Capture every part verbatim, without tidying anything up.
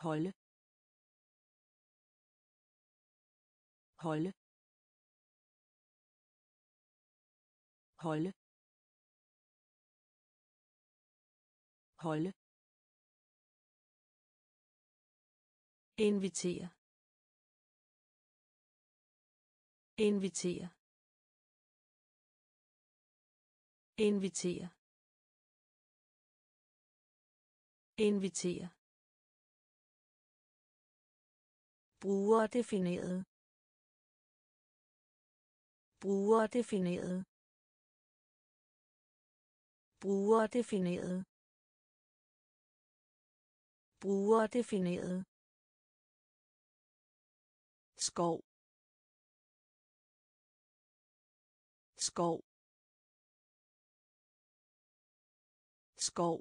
holde holde holde holde invitere invitere invitere invitere brugerdefineret brugerdefineret brugerdefineret brugerdefineret skov skov skov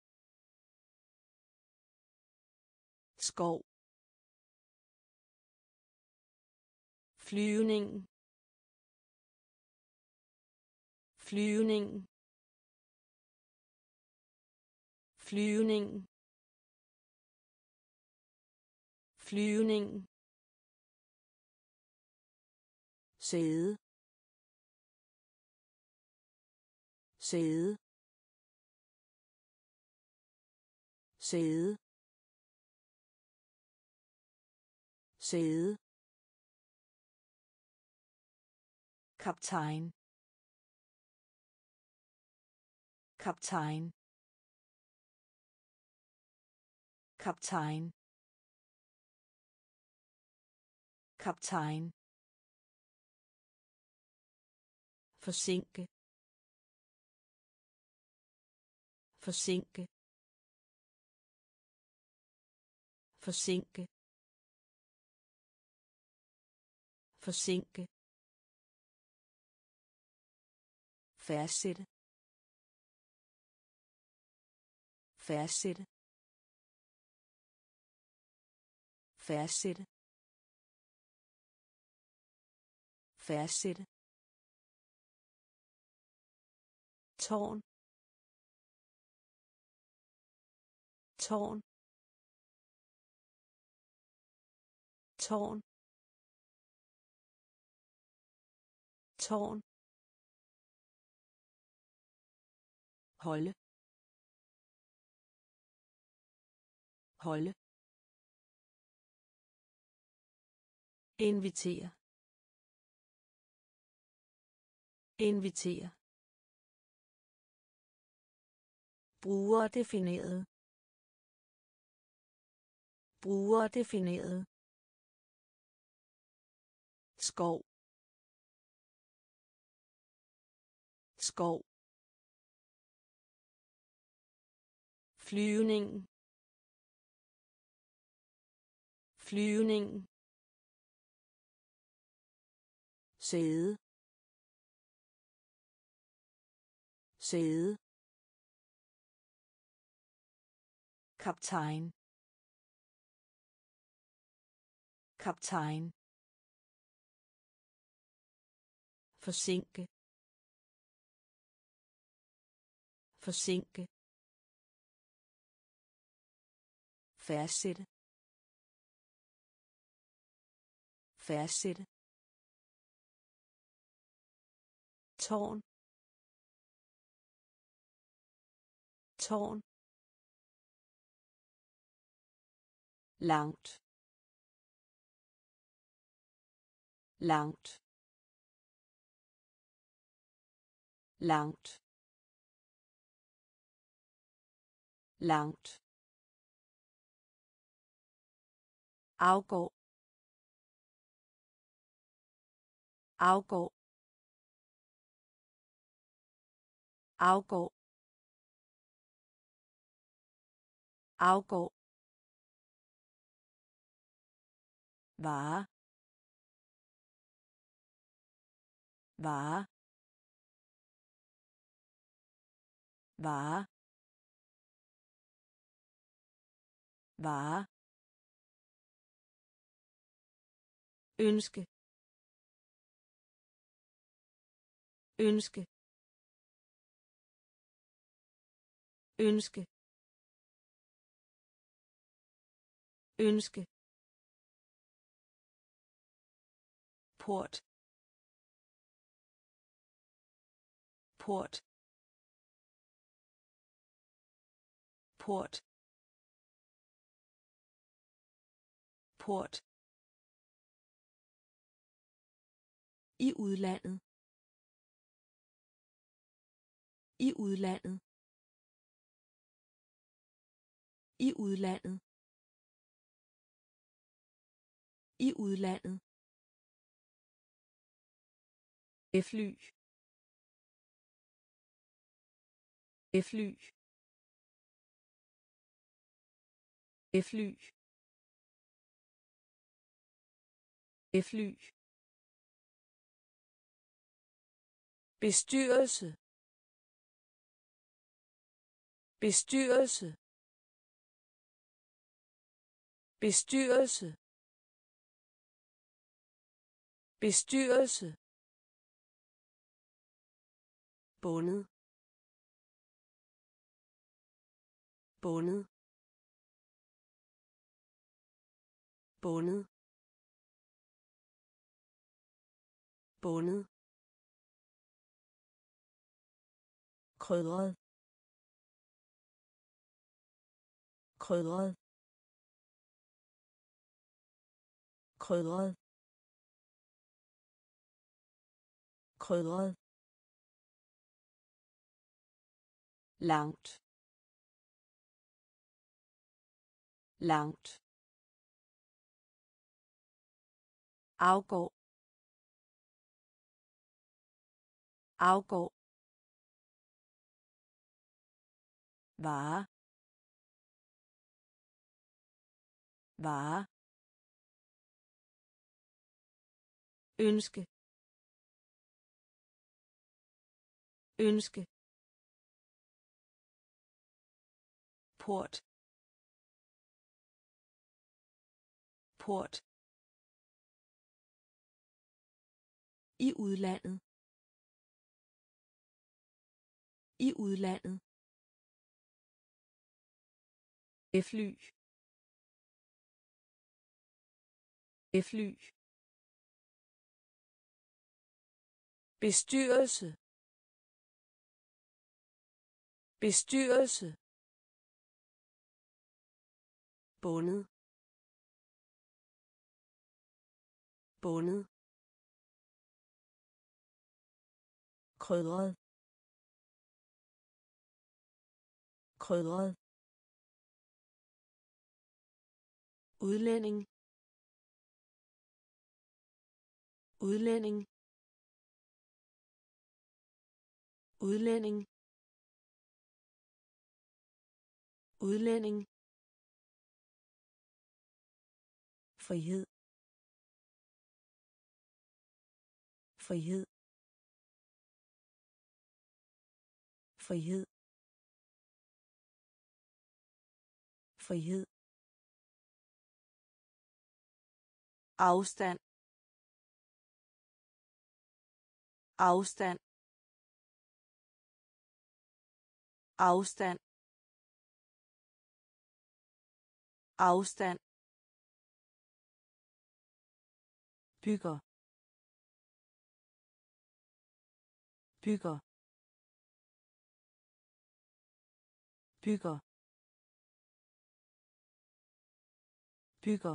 skov flyvning flyvning flyvning flyvning sæde sæde sæde sæde kaptajn kaptajn kaptajn kaptajn forsinke forsinke forsinke forsinke fastsætte fastsætte fastsætte fastsætte tårn tårn tårn tårn holde holde invitere invitere brugerdefineret brugerdefineret skov skov flyvning flyvning sæde sæde kaptajn kaptajn forsinke forsinke fastsætte fastsætte tårn tårn langt langt langt langt afgå afgå afgå afgå vare vare vare vare ønske ønske ønske ønske, port, port, port, port, i udlandet, i udlandet, i udlandet, i udlandet, fly, fly, fly, fly, bestyrelse, bestyrelse, bestyrelse, bestyrelse, bundet, bundet, bundet, bundet, krydret, krydret, krydret, krydret, langt, langt, afgår, afgår, vare, vare, ønske, ønske, port, port, i udlandet, i udlandet, fly, fly, bestyrelse, bestyrelse, bundet, bundet, krydret, krydret, udlænding, udlænding, udlænding, udlænding, frihed, frihed, frihed, frihed, afstand, afstand, afstand, afstand, bygger, bygger, bygger, bygger,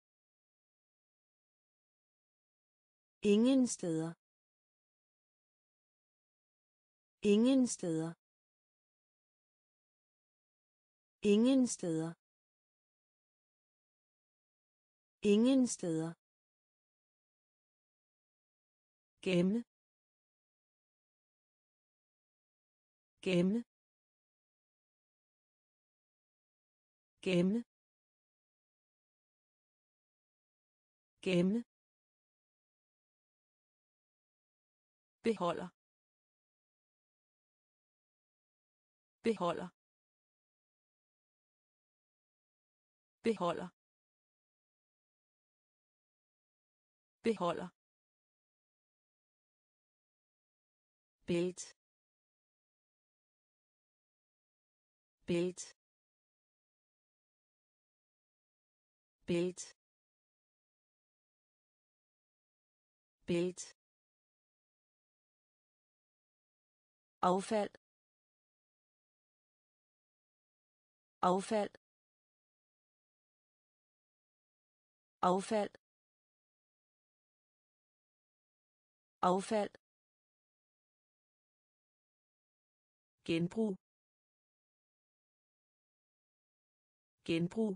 ingen steder, ingen steder, ingen steder, ingen steder, gemme, gemme, gemme, gemme, beholder, beholder, beholder, beholder, bælt, bælt, bælt bælt affald affald affald affald genbrug genbrug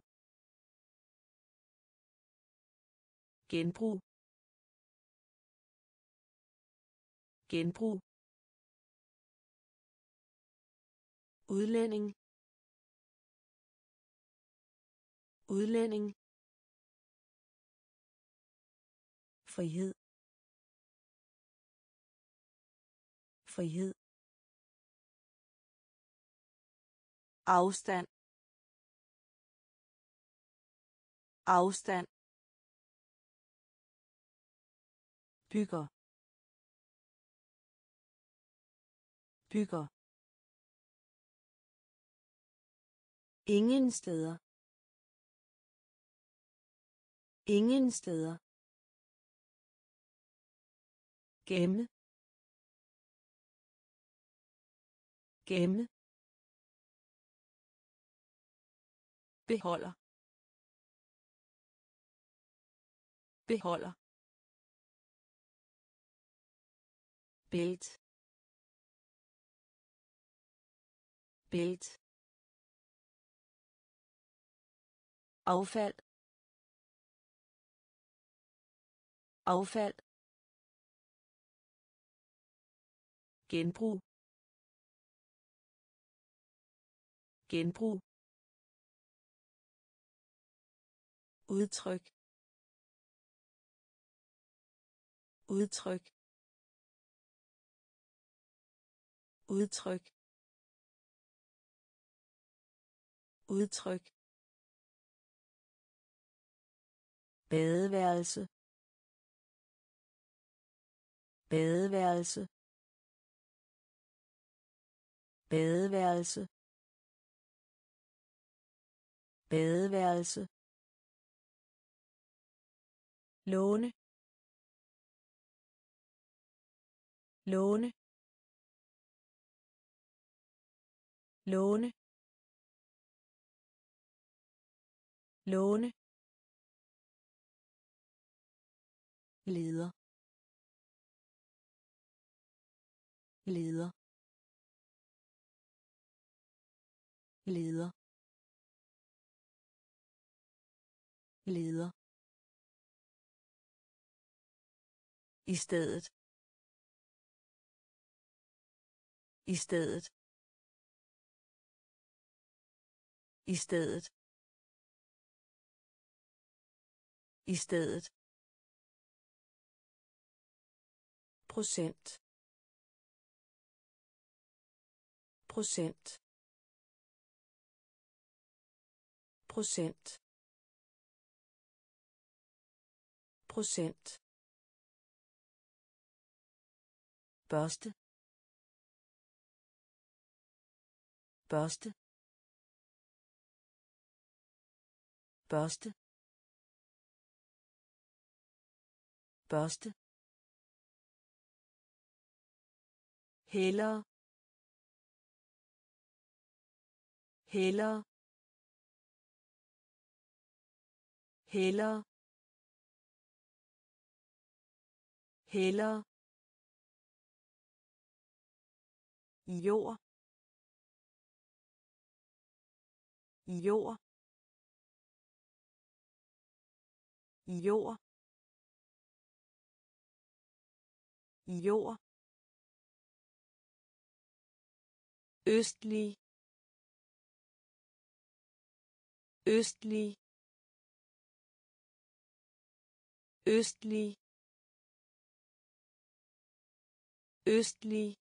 genbrug genbrug udlænding udlænding frihed frihed afstand afstand bygger bygger ingen steder ingen steder gemme gemme beholder beholder bælt bælt affald affald genbrug genbrug udtryk udtryk udtryk udtryk badeværelse badeværelse badeværelse badeværelse låne låne låne låne leder leder leder leder i stedet i stedet i stedet i stedet procent procent procent procent børste børste børste børste hellere hellere hellere hellere jord jord jord jord østlig østlig østlig østlig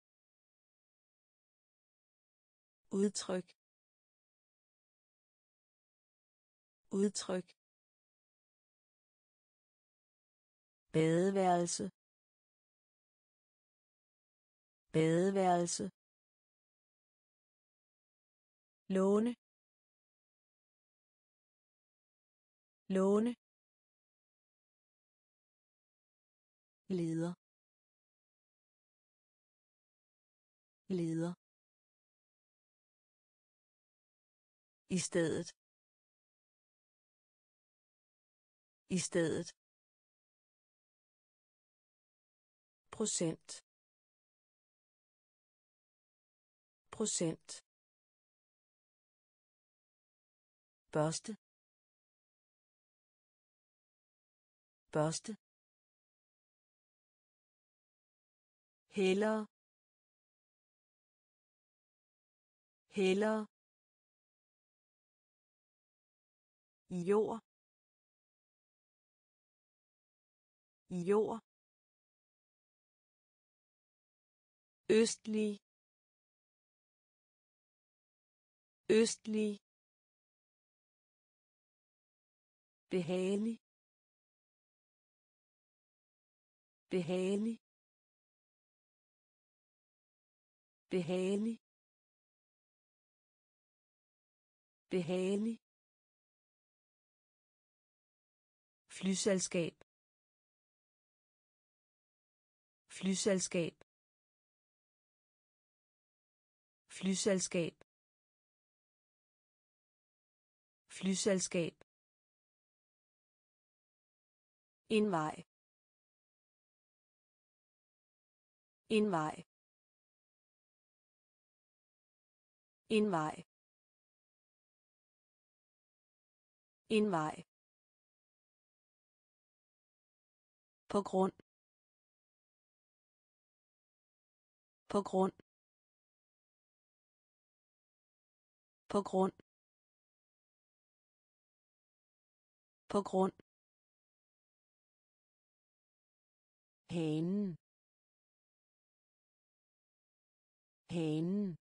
udtryk udtryk badeværelse badeværelse låne låne, leder, leder, i stedet, i stedet, procent, procent, børste, børste, hellere, hellere, jord, jord, østlig, østlig, behagelig, behagelig, behagelig, behagelig, flyselskab, flyselskab, flyselskab, flyselskab, en vej, en vej, en vej, en vej, på grund, på grund, på grund, på grund, hanen, hanen,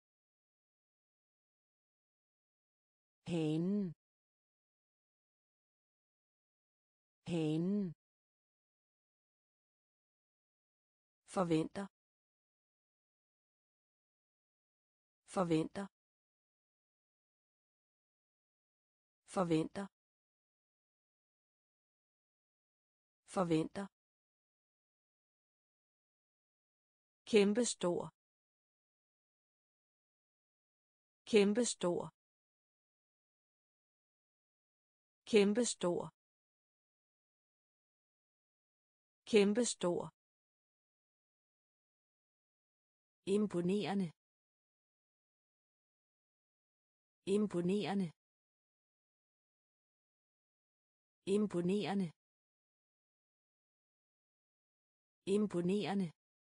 hanen, hanen, forventer, forventer, forventer, forventer, kæmpestor, kæmpestor, kæmpestor, kæmpestor, imponerende, imponerende, imponerende, imponerende,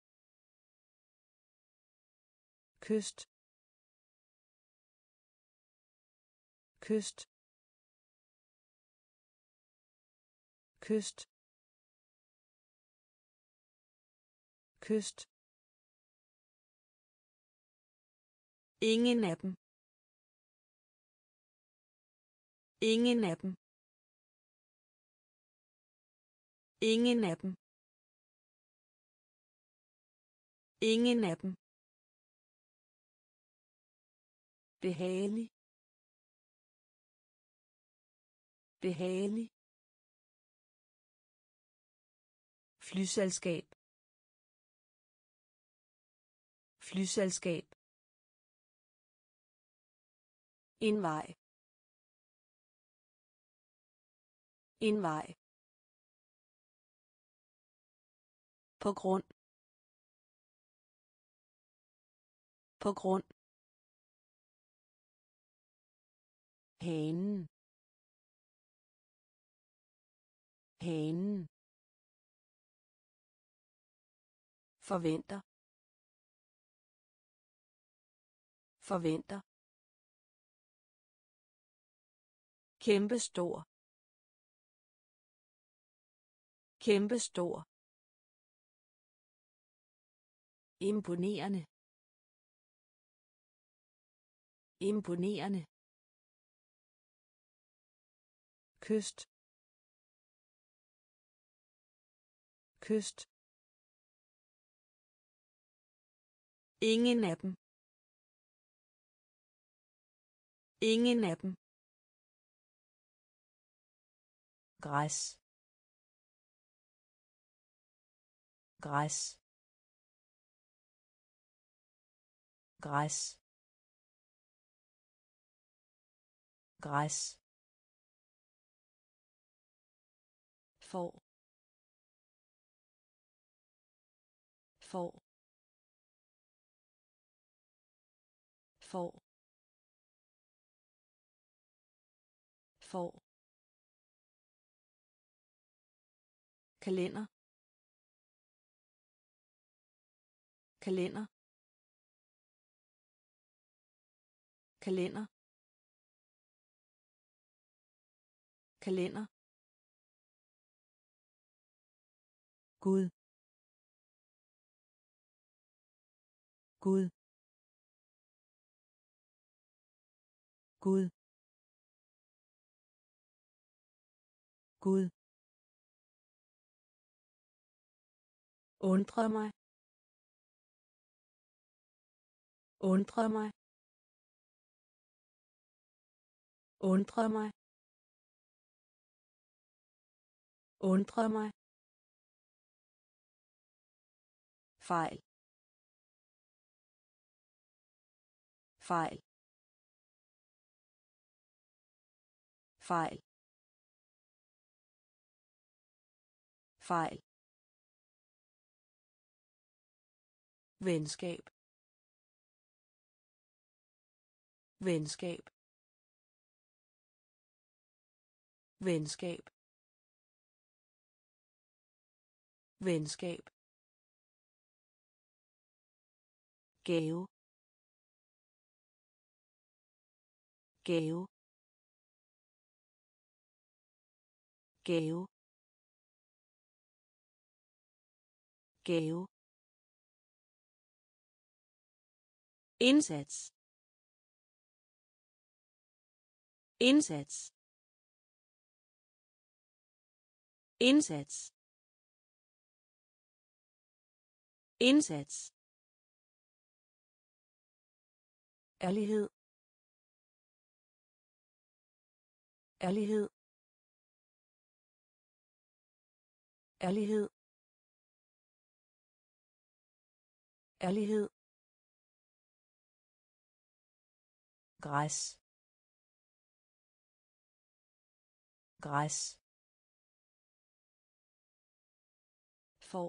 kyst, kyst, kyst, kyst, ingen af dem, ingen af dem, ingen af dem, ingen af dem, behagelig, behagelig, flyselskab, flyselskab, en vej, en vej, på grund, på grund, hanen, hanen, forventer, forventer, kæmpestor, kæmpestor, imponerende, imponerende, kyst, kyst, ingen af dem, ingen af dem, græs græs græs græs får får får får kalender kalender kalender kalender Gud Gud Gud Gud undre mig undre mig undre mig undre mig fejl fejl fejl fejl venskab venskab venskab venskab gave gave gave gave indsats indsats indsats indsats ærlighed ærlighed ærlighed ærlighed græs græs får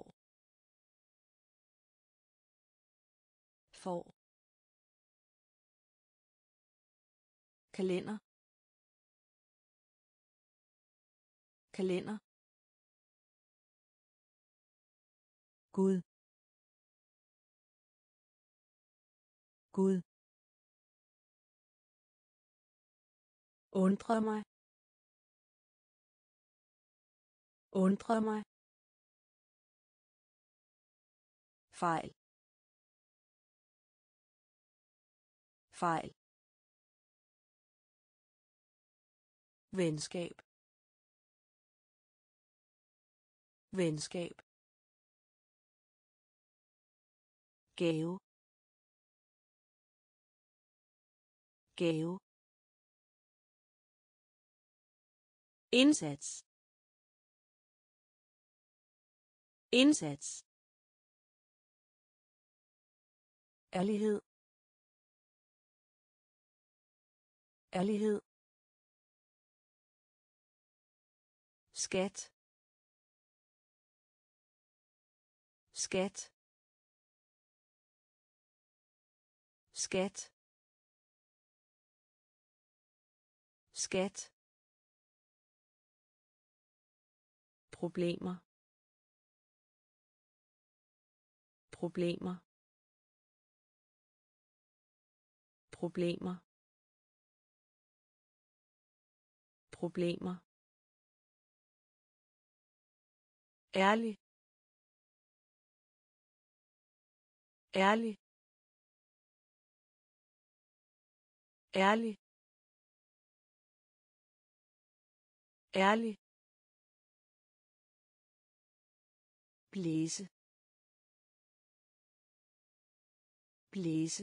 får kalender kalender Gud Gud undre mig undre mig fejl fejl venskab venskab gave gave indsats indsats ærlighed ærlighed skat skat skat skat problemer problemer problemer problemer ærlig ærlig ærlig ærlig blæse blæse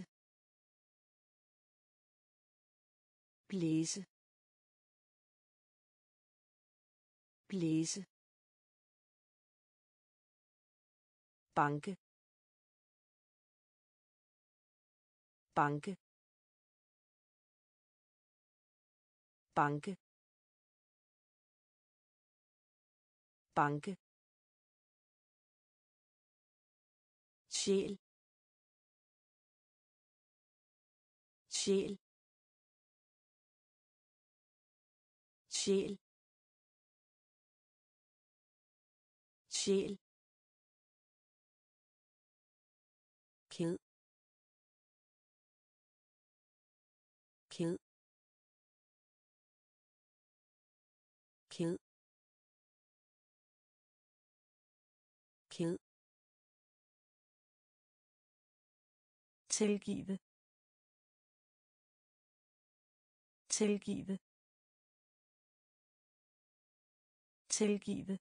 blæse blæse, banke, banke, banke, banke, sjæl, sjæl, sjæl, sjæl, ked, ked, ked, ked, tilgive, tilgive, tilgive,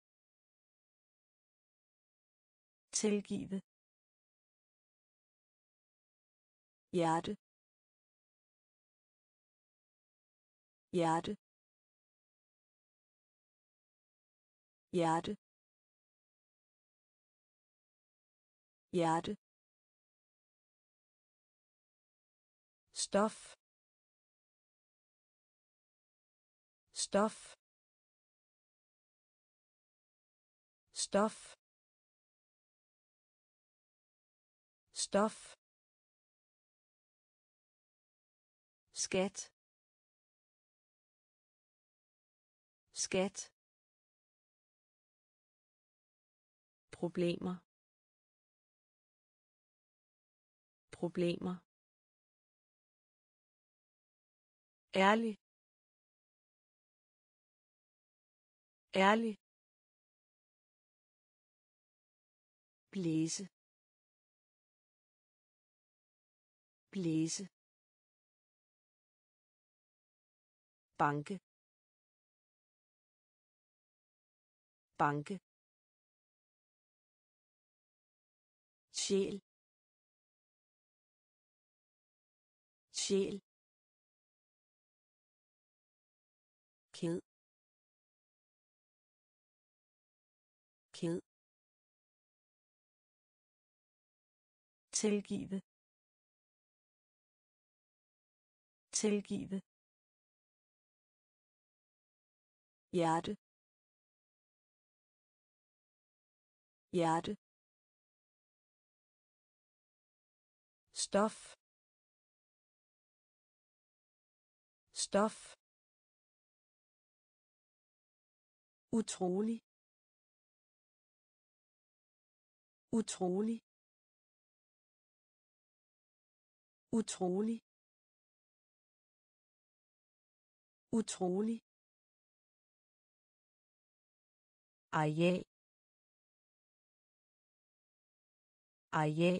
tilgive, hjerte, hjerte, hjerte, hjerte, stof, stof, stof, stof, skat, skat, problemer, problemer, ærlig, ærlig, blæse, blæse, banke, banke, sjæl, sjæl, ked, ked, tilgive, tilgive, hjerte, hjerte, stof, stof, utrolig, utrolig, utrolig, utrolig, areal, areal,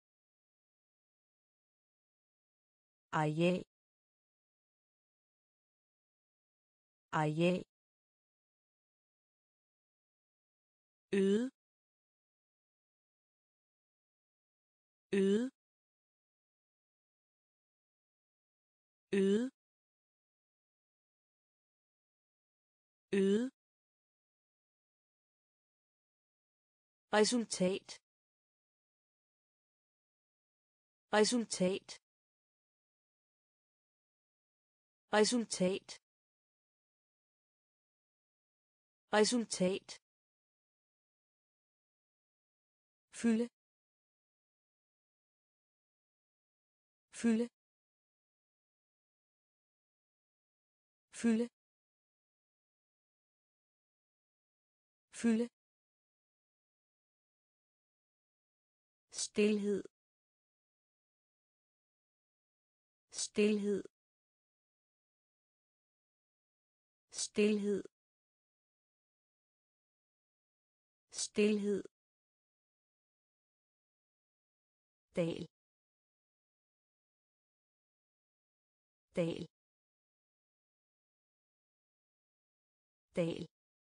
areal, areal, øde, øde, øde, øde, resultat, resultat, resultat, resultat, fylde, fylde, fylde, fylde, stilhed, stilhed, stilhed, stilhed, dal, dal, dal,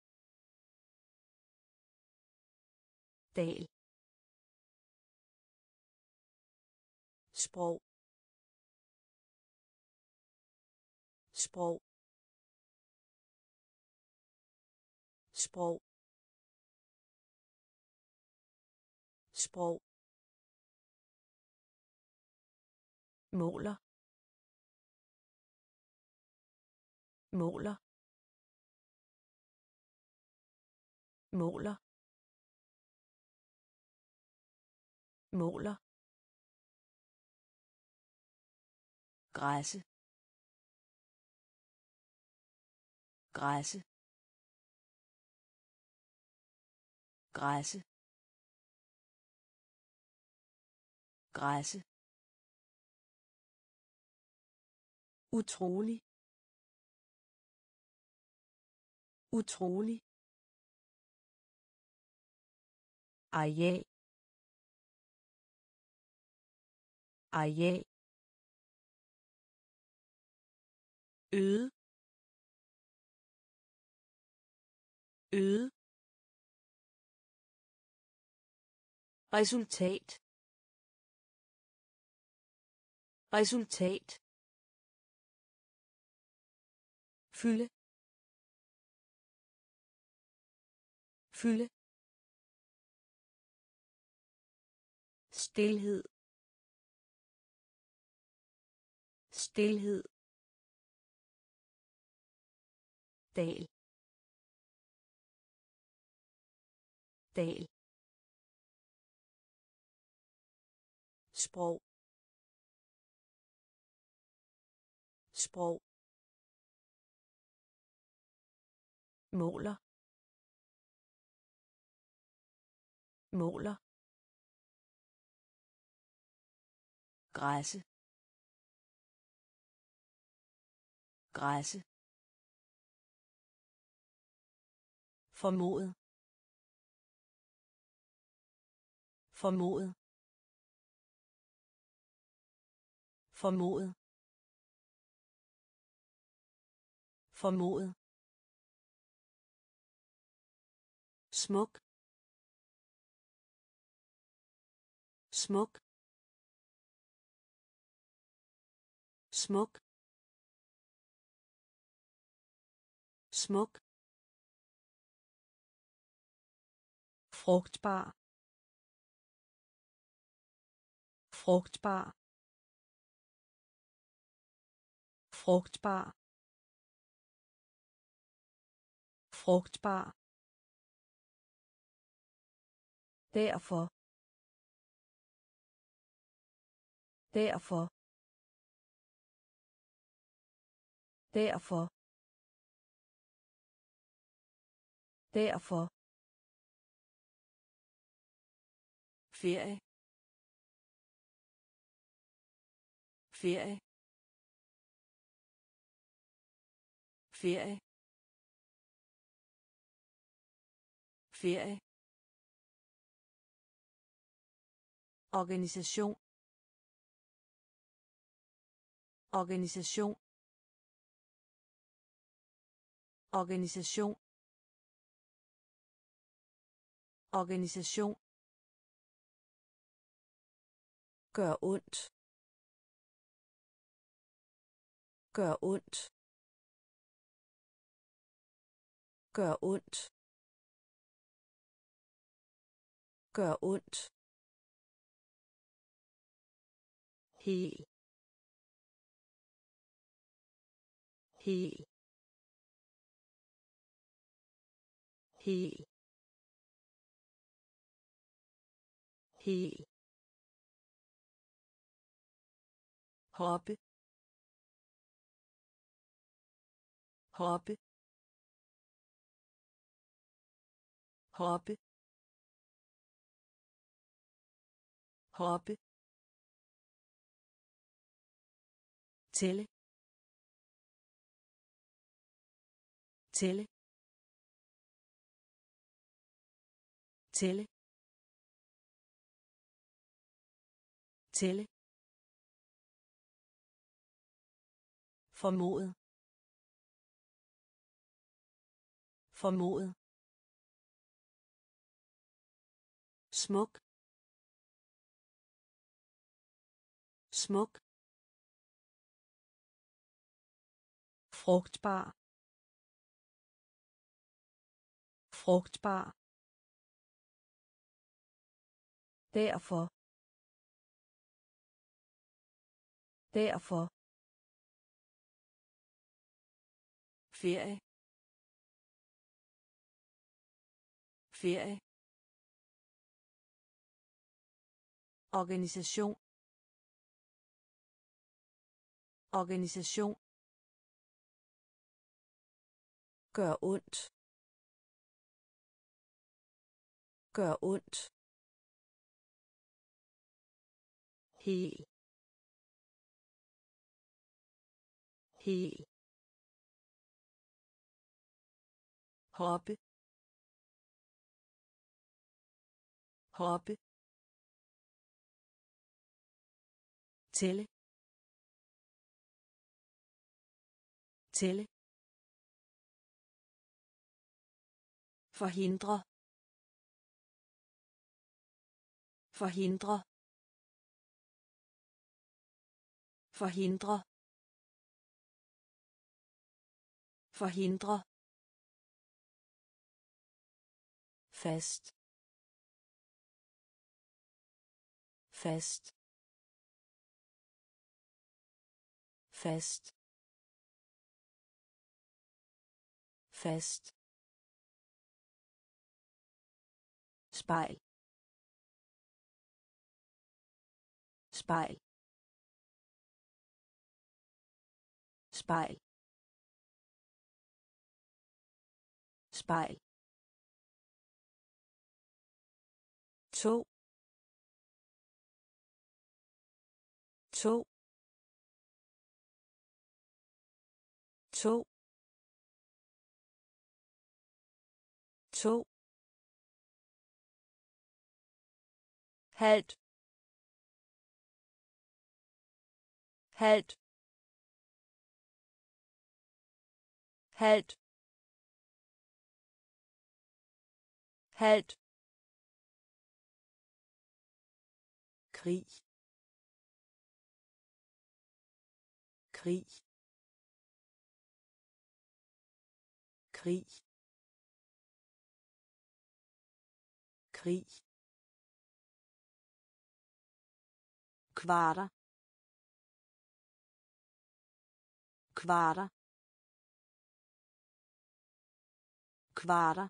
dal, sprog, sprog, sprog sprog måler måler måler måler græsse græsse græsse græsse utrolig utrolig areal areal øde øde resultat resultat fylde fylde stilhed stilhed dal dal sprog sprog måler måler græsse græsse formodet formodet formodet formodet smuk smuk smuk smuk frugtbar frugtbar frugtbar frugtbar derfor derfor derfor derfor ferie ferie ferie ferie organisation organisation organisation organisation gør ondt gør ondt gør ondt gør ondt hel hel hel hel hoppe hoppe hoppe hoppe tælle tælle tælle tælle formodet formodet smuk smuk frugtbar frugtbar, derfor, derfor, ferie, ferie, organisation, organisation, gør ondt, gør ondt, hel, hel, hoppe, hoppe, tælle, tælle, forhindre, forhindre, forhindre, forhindre, fast, fast, fast, fast, spejl, spejl, spejl, spejl, to, to, to, to, halvt, halvt, halvt, halvt, krig, krig, krig, krig, kvarter, kvarter, kvarter,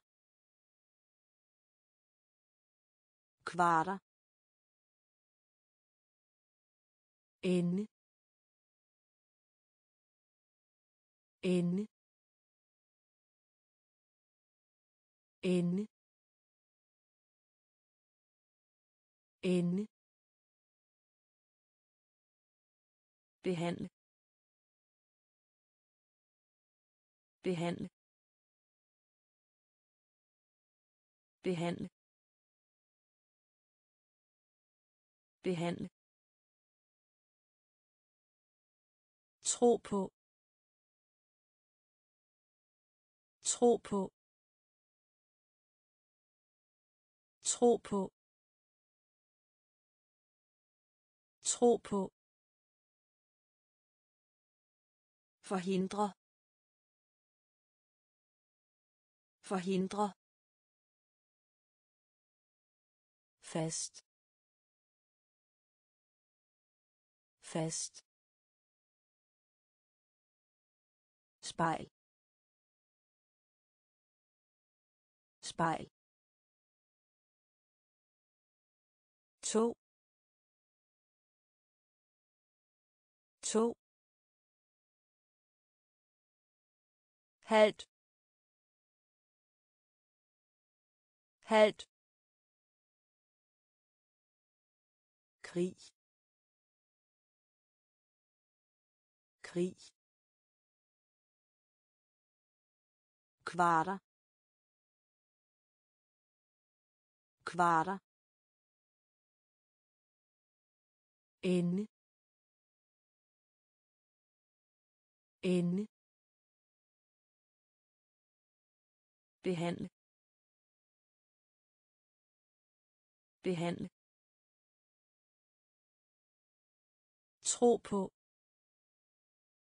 kvarter, ende, ende, ende, ende, behandle, behandle, behandle, behandle, tro på, tro på, tro på, tro på, forhindre, forhindre, fast, fast, spejl, spejl, to, to, halvt, halvt, krig, krig, kvarter, kvarter, ende, ende, behandle, behandle, tro på,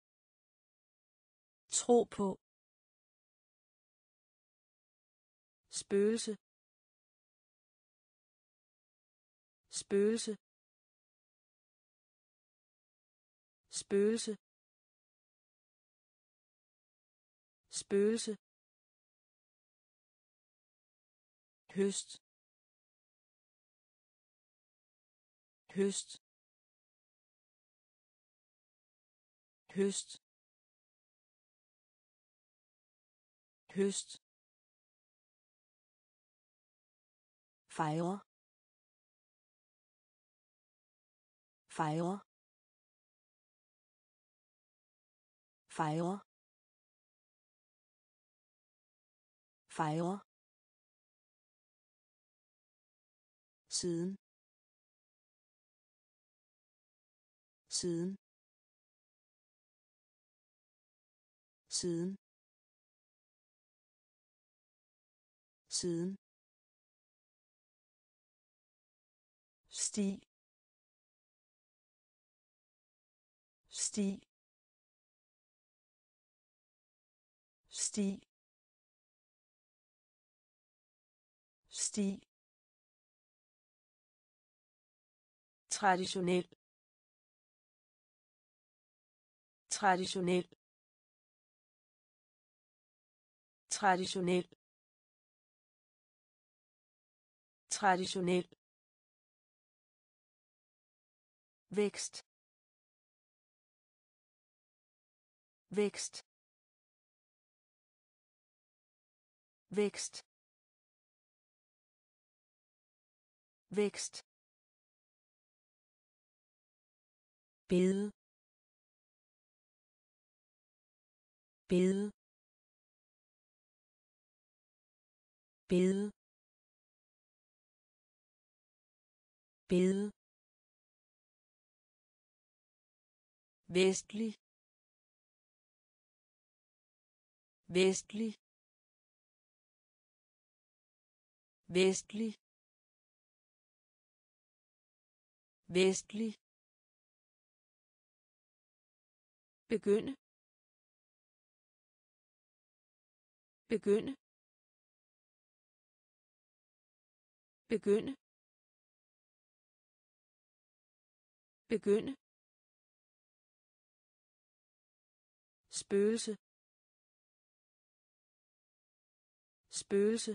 tro på, spøgelse, spøgelse, spøgelse, spøgelse, høst, høst, høst, høst, fejre, fejre, fejre, fejre, siden, siden, siden, siden, sti, sti, sti, sti, traditionel, traditionel, traditionel, traditionel, vækst, vækst, vækst, vækst, bede, bede, bede, bede, vestlig, vestlig, vestlig, vestlig, begynde, begynde, begynde, begynde, spøgelse, spøgelse,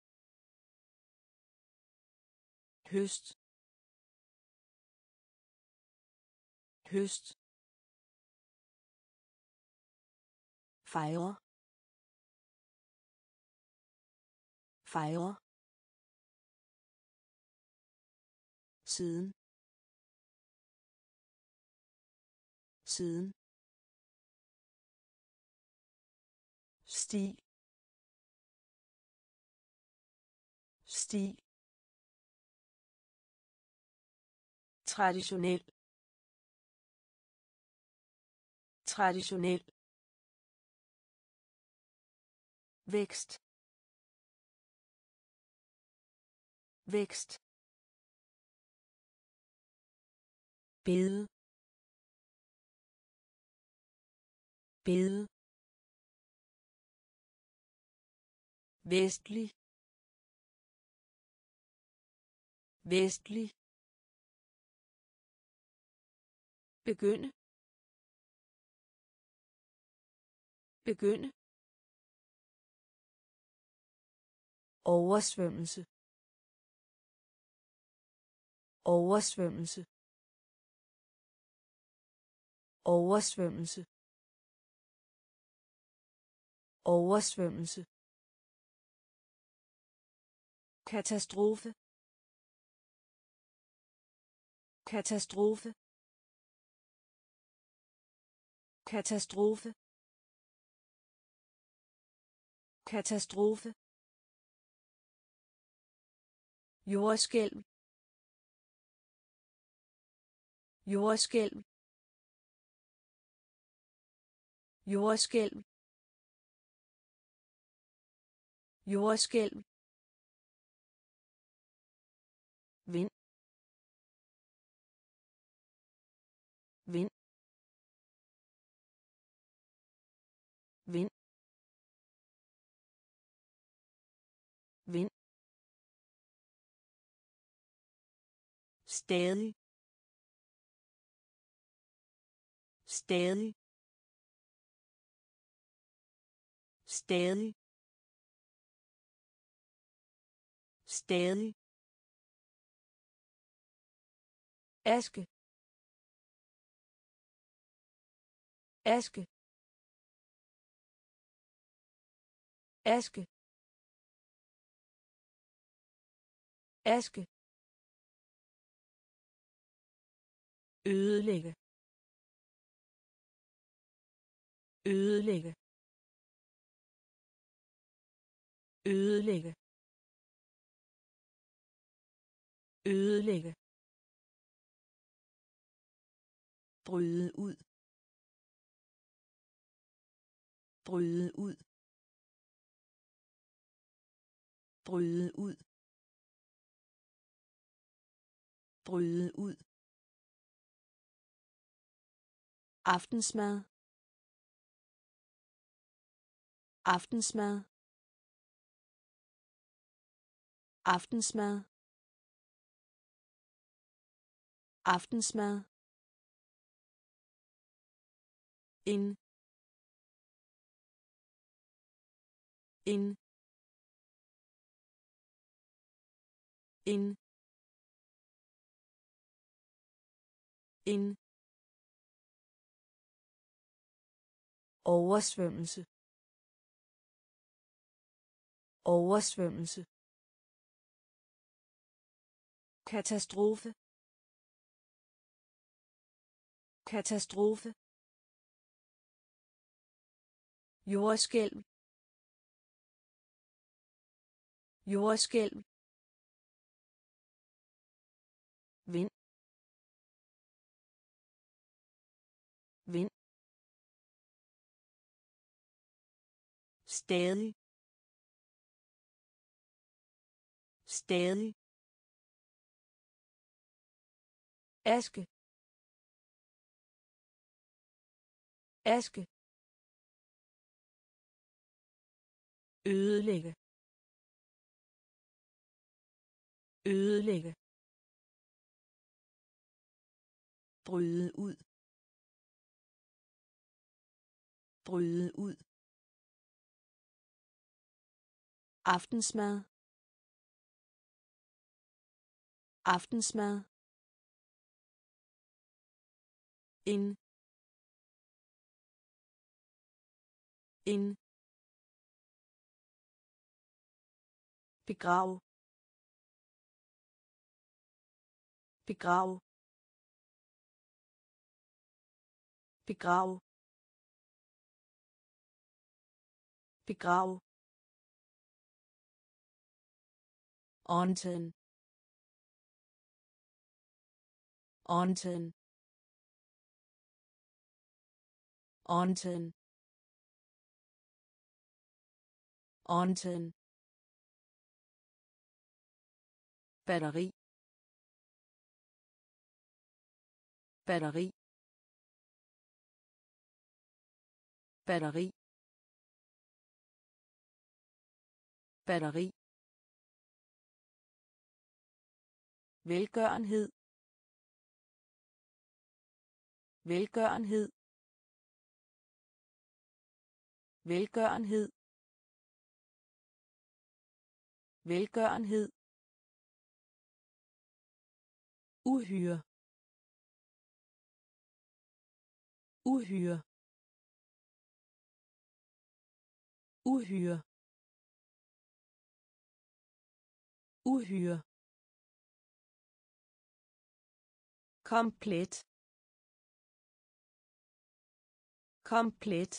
høst, høst, fejre, fejre, siden, siden, sti, sti, traditionel, traditionel, vækst, vækst, bede, bede, vestlig, vestlig, begynde, begynde, oversvømmelse, oversvømmelse, oversvømmelse, oversvømmelse, katastrofe, katastrofe, katastrofe, katastrofe, jordskælv, jordskælv, jordskælv, jordskælv, vind, vind, vind, vind, stadig, stadig, stadig, stadig, aske, aske, aske, aske, ødelægge, ødelægge, ødelægge, ødelægge, bryde ud, bryde ud, bryde ud, bryde ud, aftensmad, aftensmad, aftensmad, aftensmad, en, en, en, en, oversvømmelse, oversvømmelse, katastrofe, katastrofe, jordskælv, jordskælv, vind, vind, stadig, stadig, aske, aske, ødelægge, ødelægge, bryde ud, bryde ud, aftensmad, aftensmad, en, en, begrav, begrav, begrav, begrav, Onten, Onten, Onten, Onten, batteri, batteri, batteri, batteri, velgørenhed, velgørenhed, velgørenhed, velgørenhed, uhyre, uhyre, uhyre, uhyre, komplet, komplet,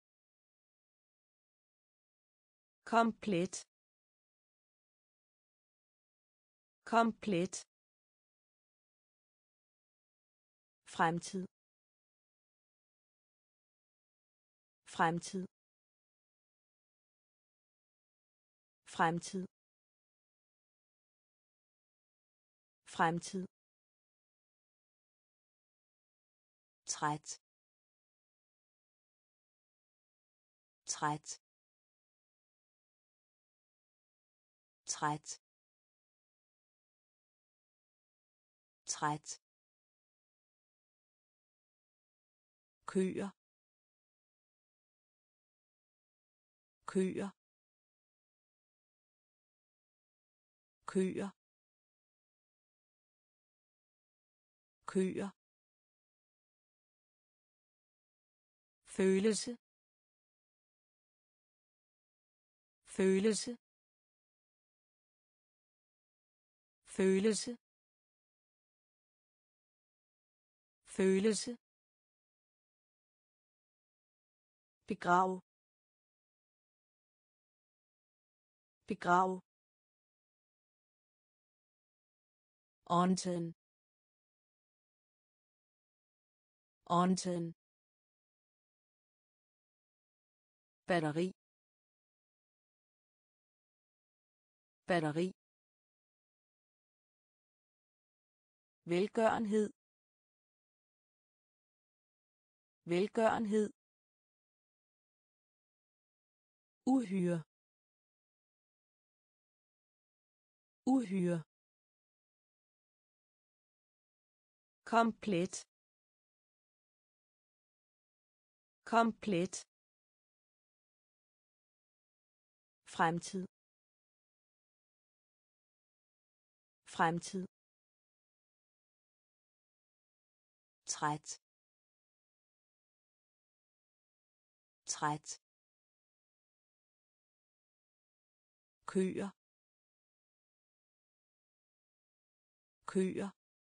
komplet, komplet, fremtid, fremtid, fremtid, fremtid, træt, træt, træt træt køer køer køer køer følelse følelse følelse følelse begrav begrav antenne antenne batteri batteri velgørenhed velgørenhed uhyre uhyre komplet komplet fremtid fremtid træt træt køer køer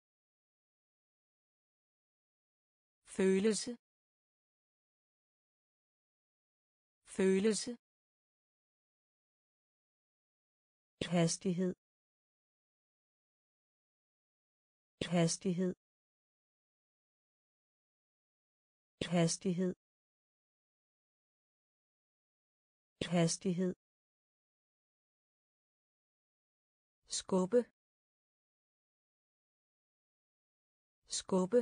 følelse følelse hastighed hastighed hastighed hastighed skubbe skubbe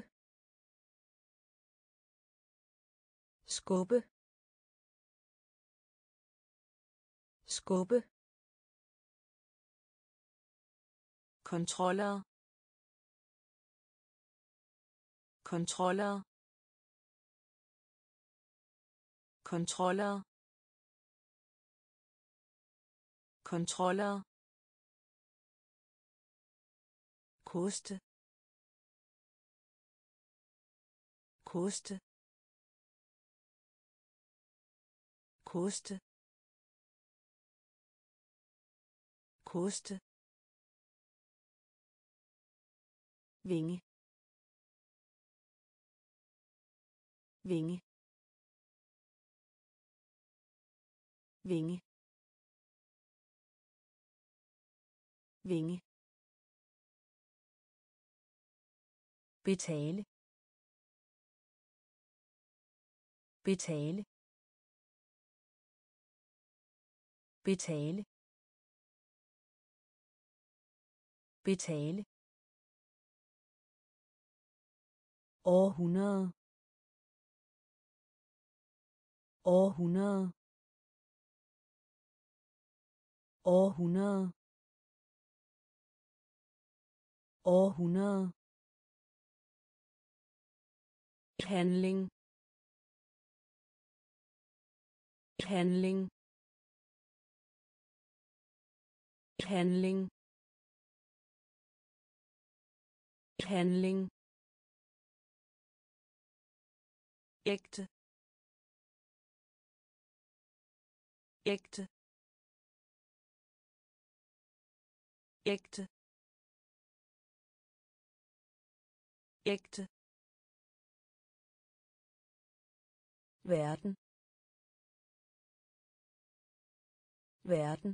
skubbe skubbe kontroller kontroller kontroller kontroller koste koste koste koste vinge vinge vinge vinge betale betale betale betale århundrede århundrede århundrede århundrede handling handling handling handling ægte ægte ægte ægte verden verden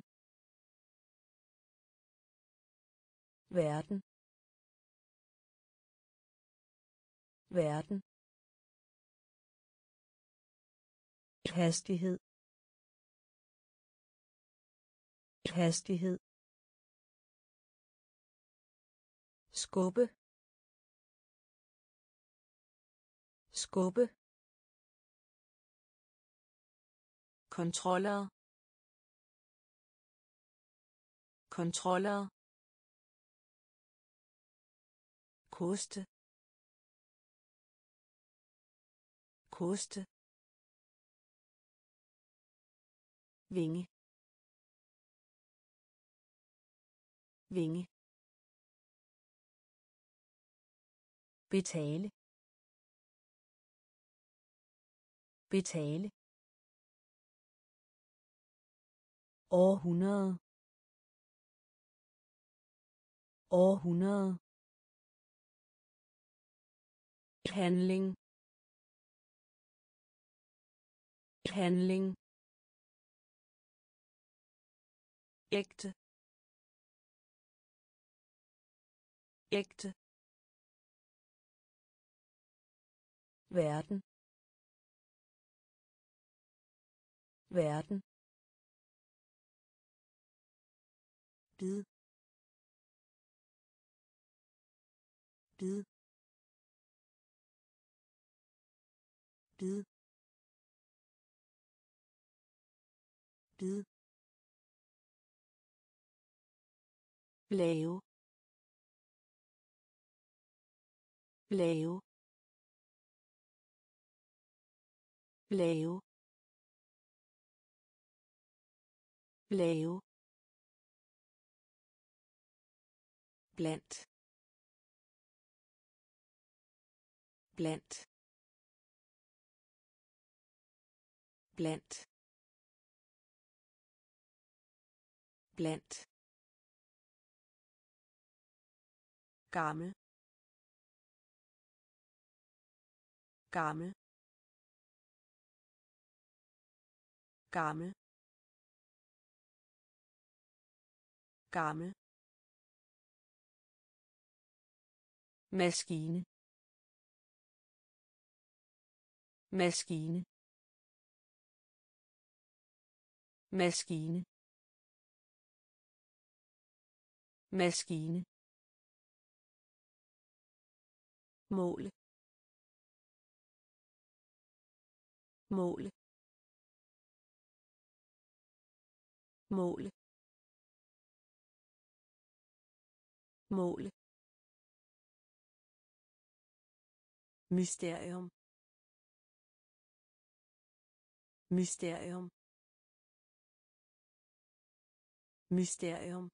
verden verden hastighed hastighed skubbe skubbe kontroller kontroller, koste, koste, vinge, vinge, betale, betale, århundrede, århundrede, handling, handling, ægte, ægte, verden, verden, bid, bid, bid, bid, lave, lave, lave, lave, blandt, blandt, blandt, blandt, gammel, gammel, gammel, gammel, maskine, maskine, maskine, maskine, måle, måle, måle, måle, mysterium, mysterium, mysterium,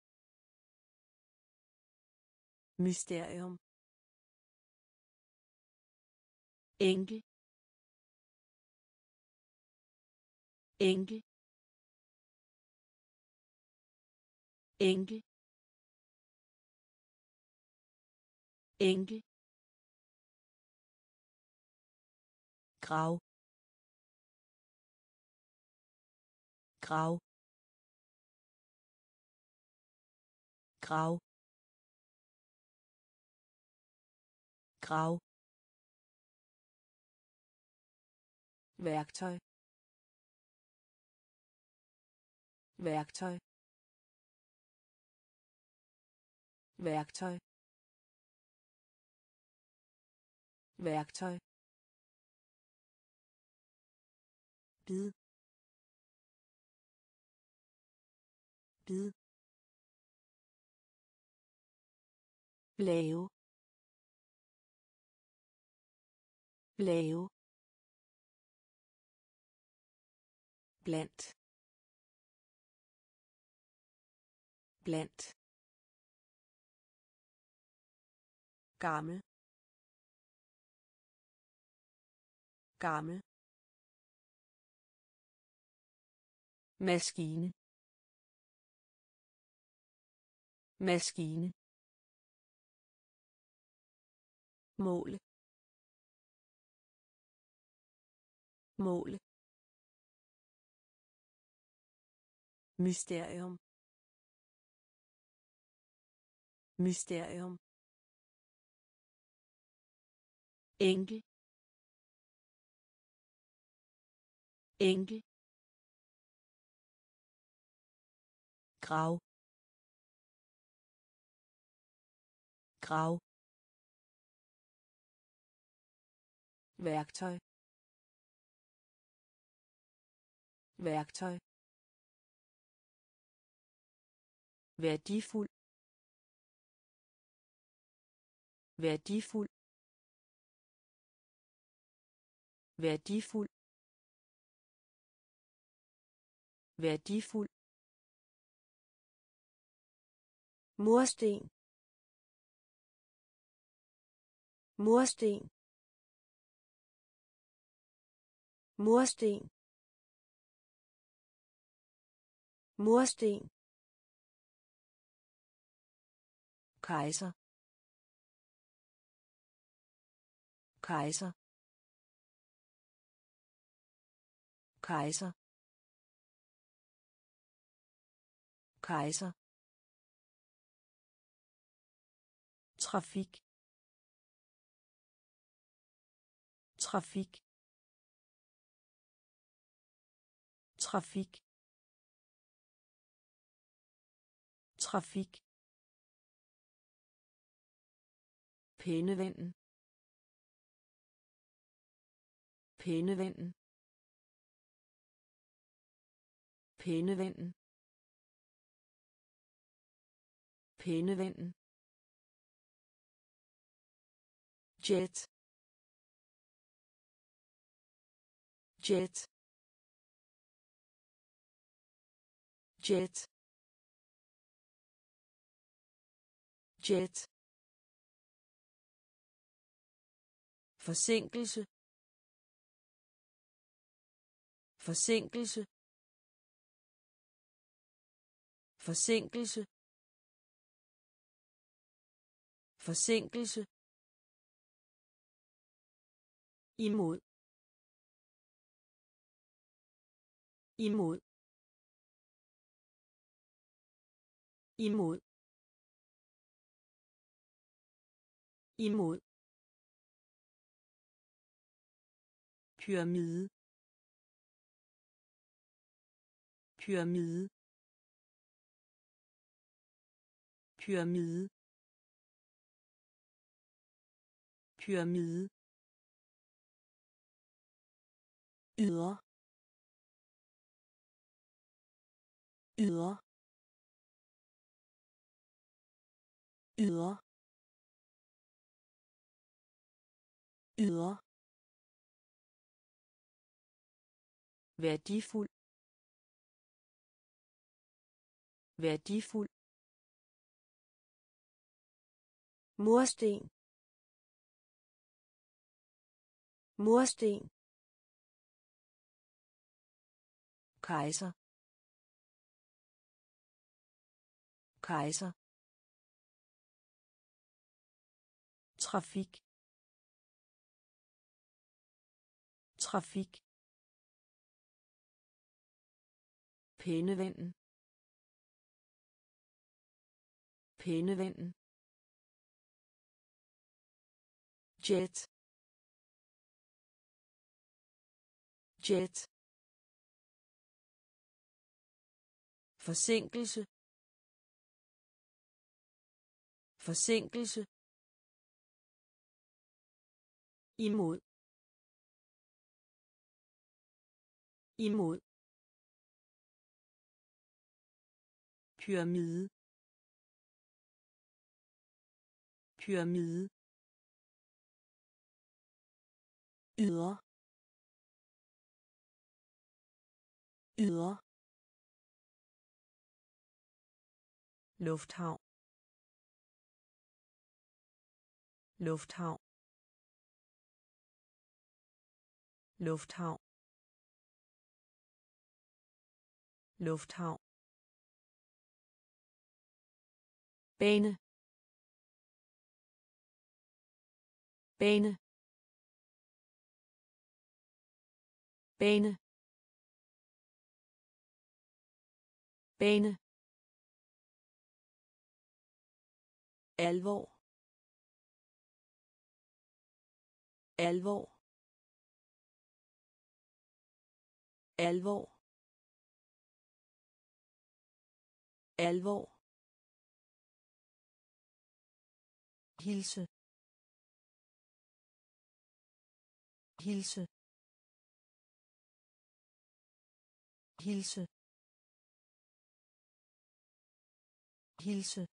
mysterium, enkel, enkel, enkel, enkel, grav, grav, grav, grav, værktøj, værktøj, værktøj, værktøj, bid, bid, lave, lave, blandt, blandt, gammel, gammel, maskine, maskine, måle, måle, mysterium, mysterium, enkel, enkel, grav, grav, værktøj, værktøj, værdifuld værdifuld værdifuld værdifuld mursten mursten mursten mursten kejser kejser kejser kejser trafik trafik trafik trafik pænevinden pænevinden pænevinden pænevinden jet jet jet jet forsinkelse forsinkelse forsinkelse forsinkelse imod imod imod imod pyramide pyramide pyramide pyramide yder yder yder yder værdifuld værdifuld mursten mursten kejser kejser trafik trafik pænevinden pænevinden jet jet forsinkelse forsinkelse imod imod pyramide pyramide yder yder lufthavn lufthavn lufthavn lufthavn bane bane bane bane alvor alvor alvor alvor hilse hilse hilse hilse,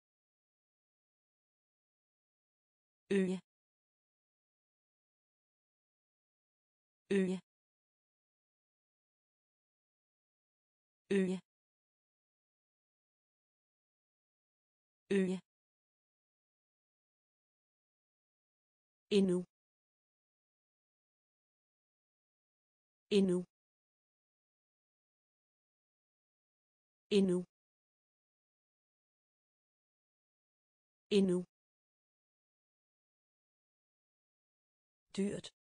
øje, øje, øje, øje, endnu, endnu, endnu, endnu, dyrt,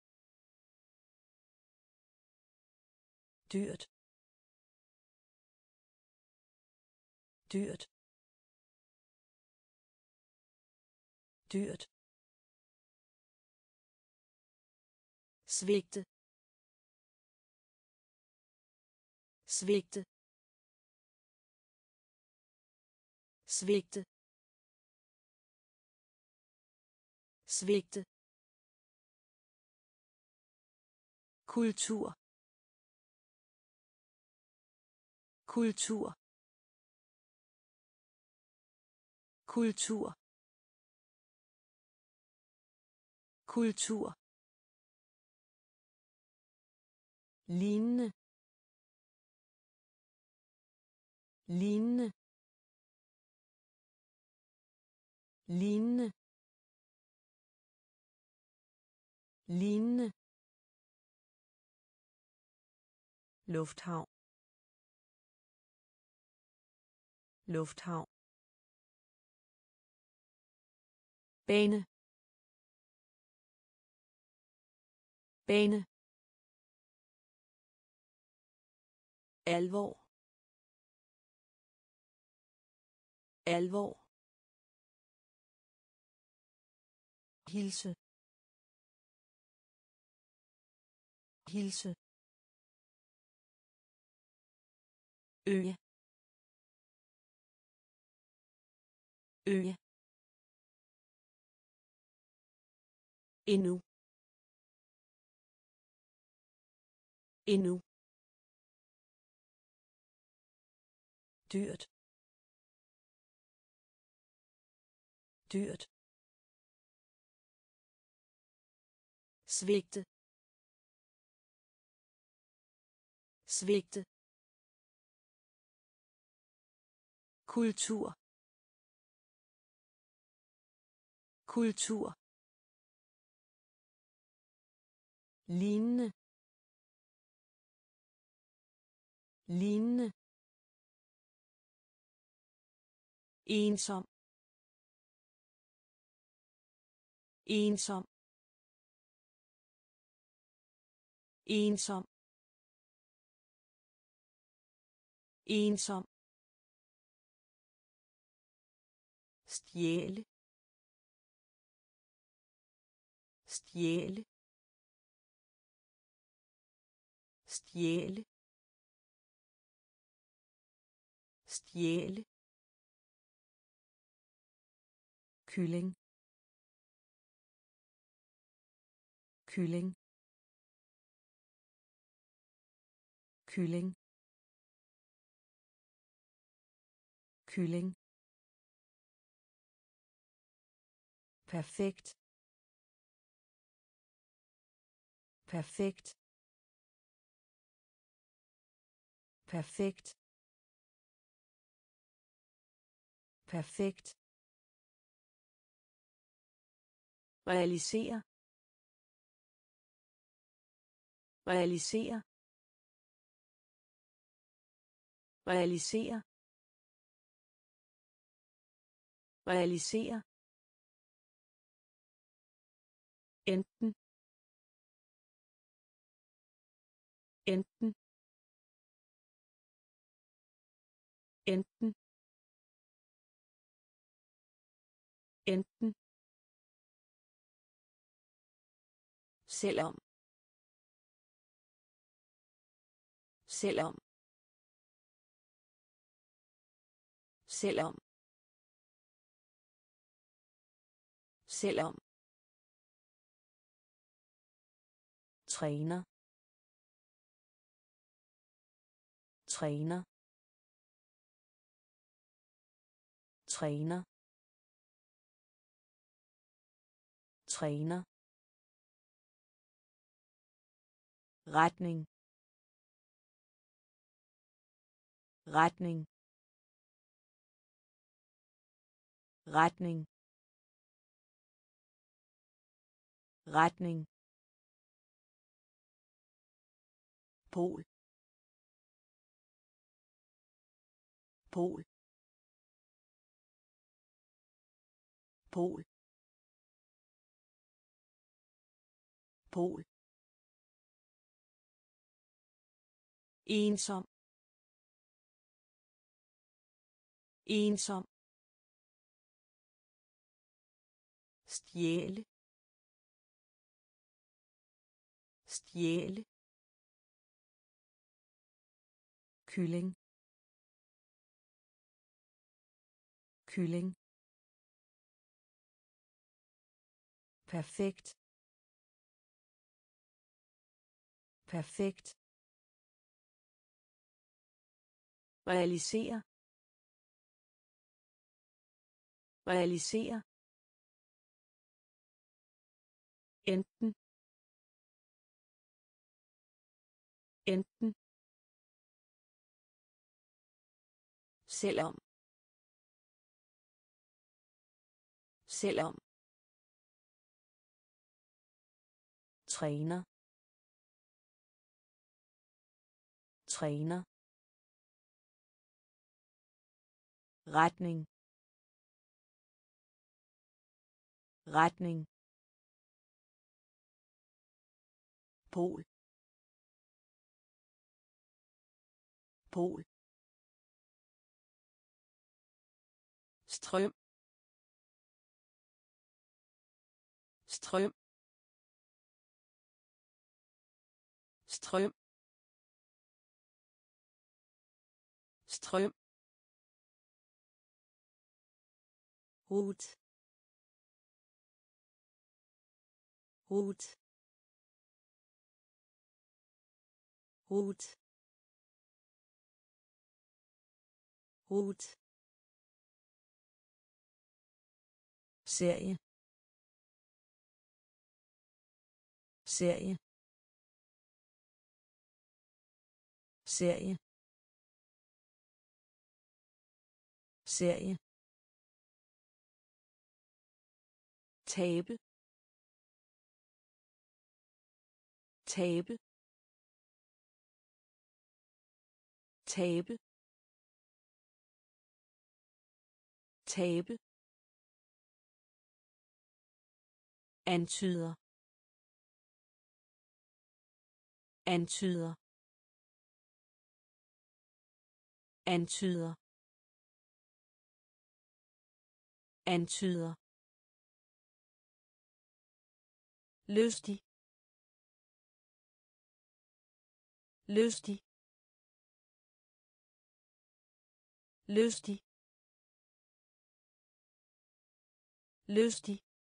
dyrt, dyrt, dyrt, svigte, svigte, svigte, svigte, kultur, kultur, kultur, kultur, lignende, lignende, lignende, lignende, lufthavn, lufthavn, bane, bane, alvor, alvor, hilse, hilse, øje, øje, endnu, endnu, dyrt, dyrt, svigte, svigte, kultur, kultur, lignende, lignende, ensom, ensom, ensom, ensom, stjæle, stjæle, stjæle, stjæle, kylling, kylling, kylling, kylling, perfekt, perfekt, perfekt, perfekt, realisere, realisere, realisere, realisere, enten, enten, enten, enten, selvom, selvom, selvom, selvom, træner, træner, træner træner retning retning retning retning pol pol pol pol ensom ensom stjæle stjæle kylling kylling perfekt perfekt realisere realisere enten enten selvom selvom træner træner retning retning pol pol strøm strøm strøm strøm rut rut rut rut serie serie serie serie tabe tabe tabe tabe antyder antyder antyder antyder lystig lystig lystig lystig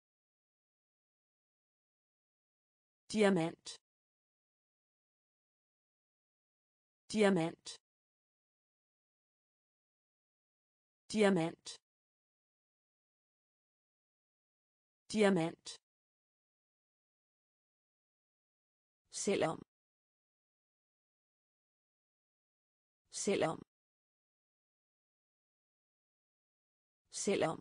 diamant diamant diamant diamant selvom selvom selvom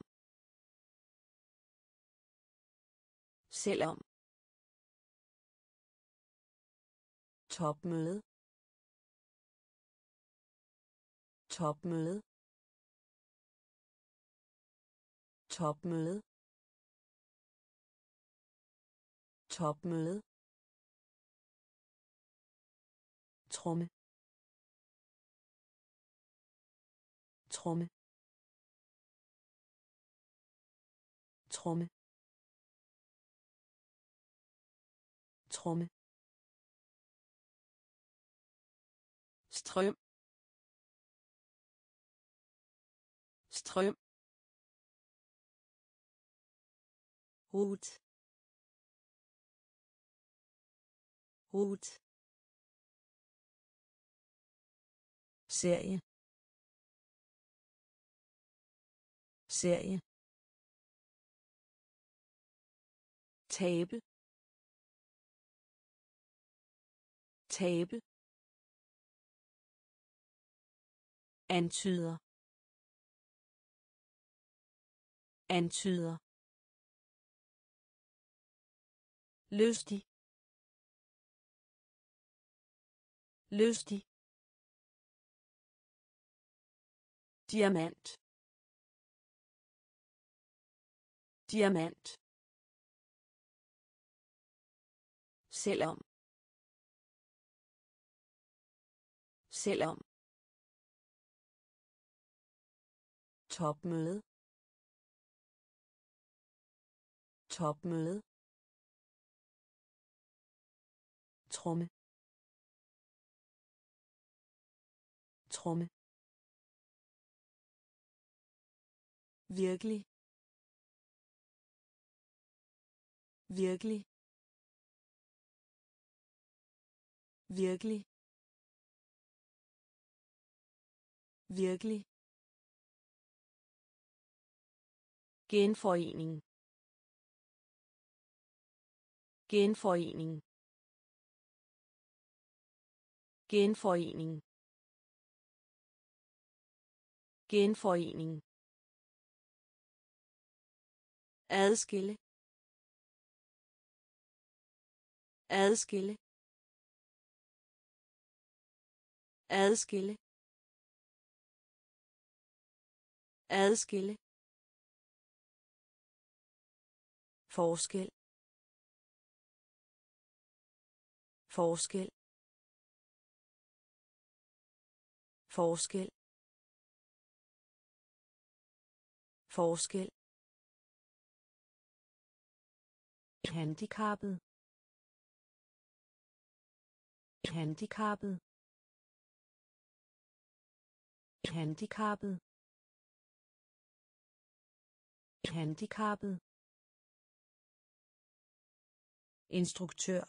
selvom topmøde topmøde topmøde topmøde tromme tromme tromme tromme strøm strøm rut rut serie serie, tabe, tabe, antyder, antyder, lystig, lystig, diamant, diamant, selvom, selvom, topmøde, topmøde, tromme, tromme, virkelig, virkelig, virkelig, virkelig, genforening, genforening, genforening, genforening, adskille, adskille, adskille, adskille, forskel, forskel, forskel, forskel, handicappet, handicappet, handicappet, handicappet, instruktør,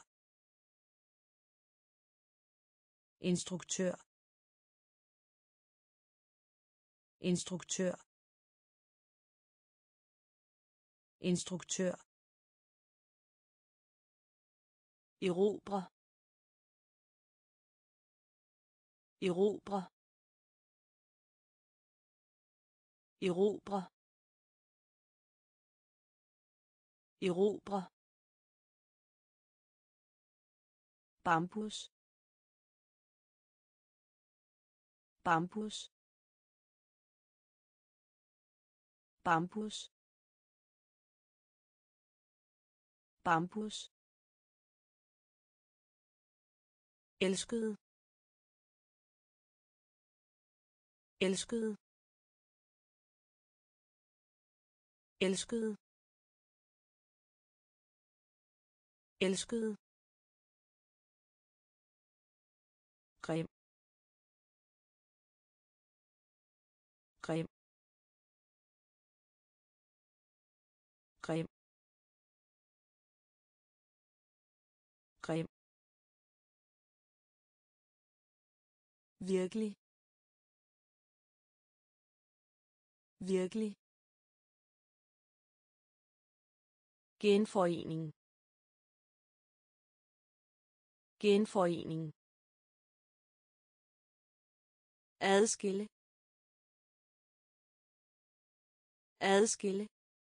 instruktør, instruktør, instruktør, erobre, erobre, erobre, erobre, bambus, bambus, bambus, bambus, elskede, elskede, elskede, elskede, grim, grim, grim, grim, virkelig, virkelig, genforening, genforening, adskille, adskille,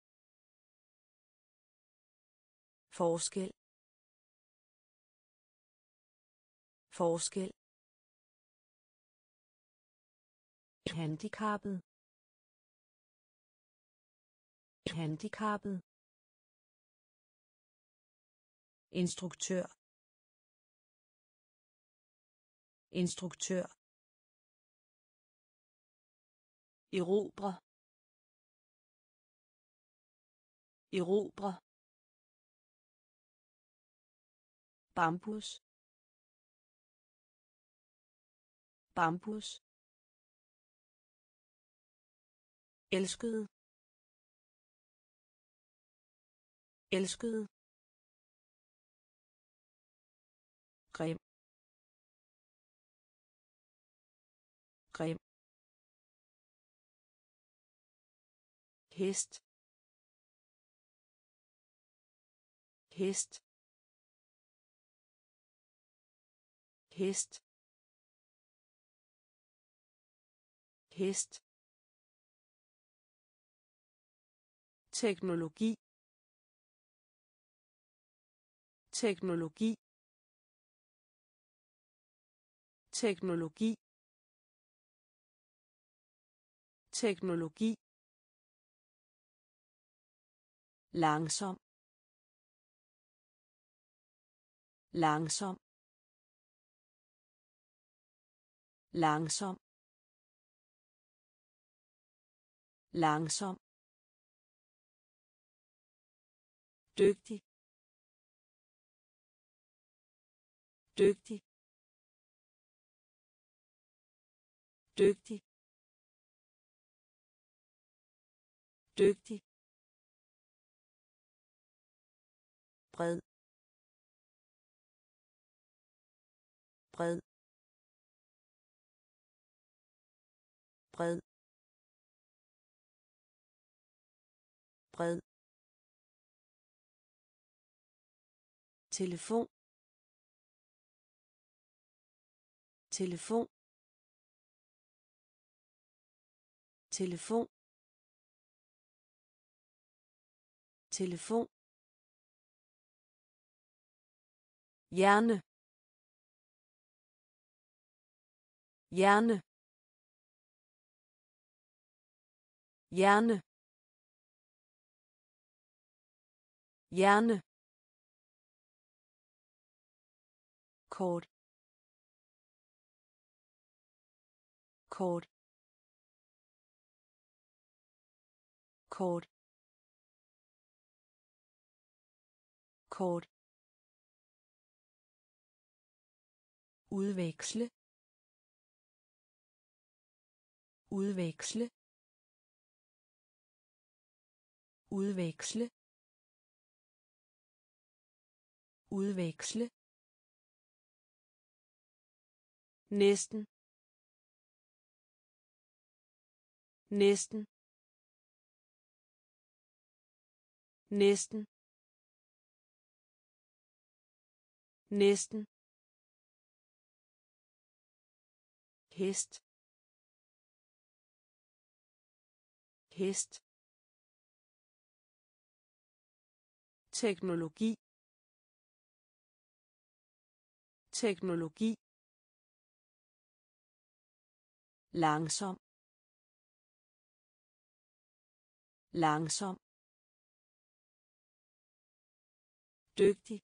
forskel, forskel, handicappet, handicappet, instruktør, instruktør, erobre, erobre, bambus, bambus, elskede, elskede, grim, grim, hest hest hest hest teknologi teknologi teknologi teknologi langsom langsom langsom langsom dygtig dygtig dygtig dygtig bred bred bred bred telefon telefon telefon telefon hjerne hjerne hjerne hjerne kort kort kort kort udveksle udveksle udveksle udveksle næsten næsten næsten næsten hest hest teknologi teknologi langsom langsom dygtig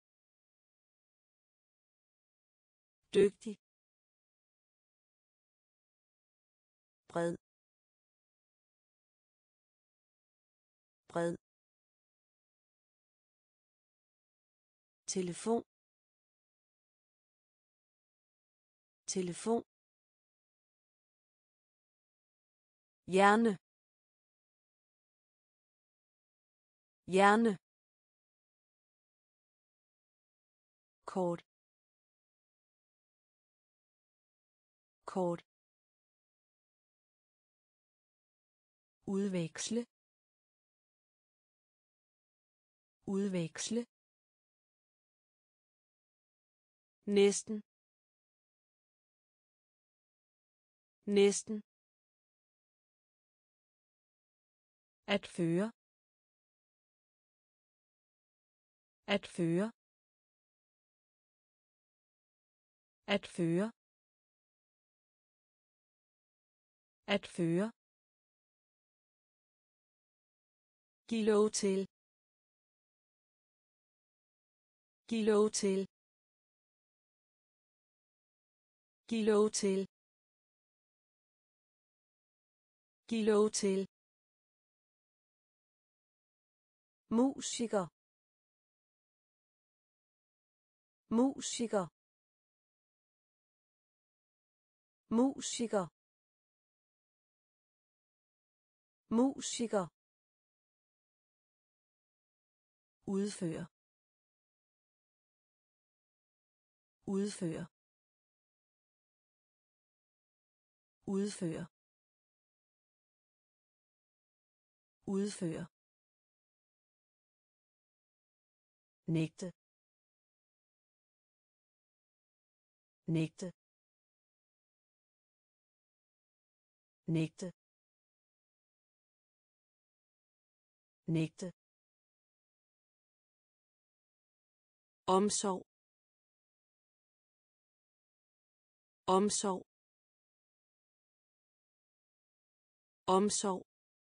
dygtig bred bred telefon telefon hjerne hjerne kort kort udveksle udveksle næsten næsten at føre at føre at føre at føre giv lov til giv lov til giv lov til giv lov til musiker musiker musiker musiker udføre udføre udføre udføre, nægte, nægte, nægte, nægte, omsorg, omsorg, omsorg,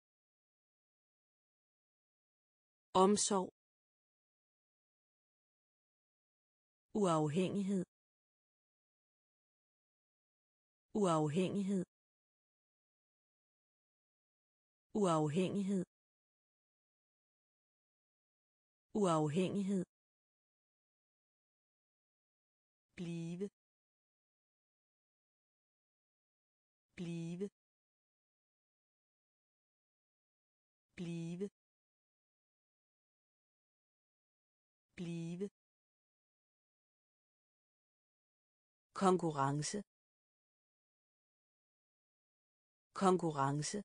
omsorg, uafhængighed, uafhængighed, uafhængighed, uafhængighed, blive, blive, blive, blive, konkurrence, konkurrence,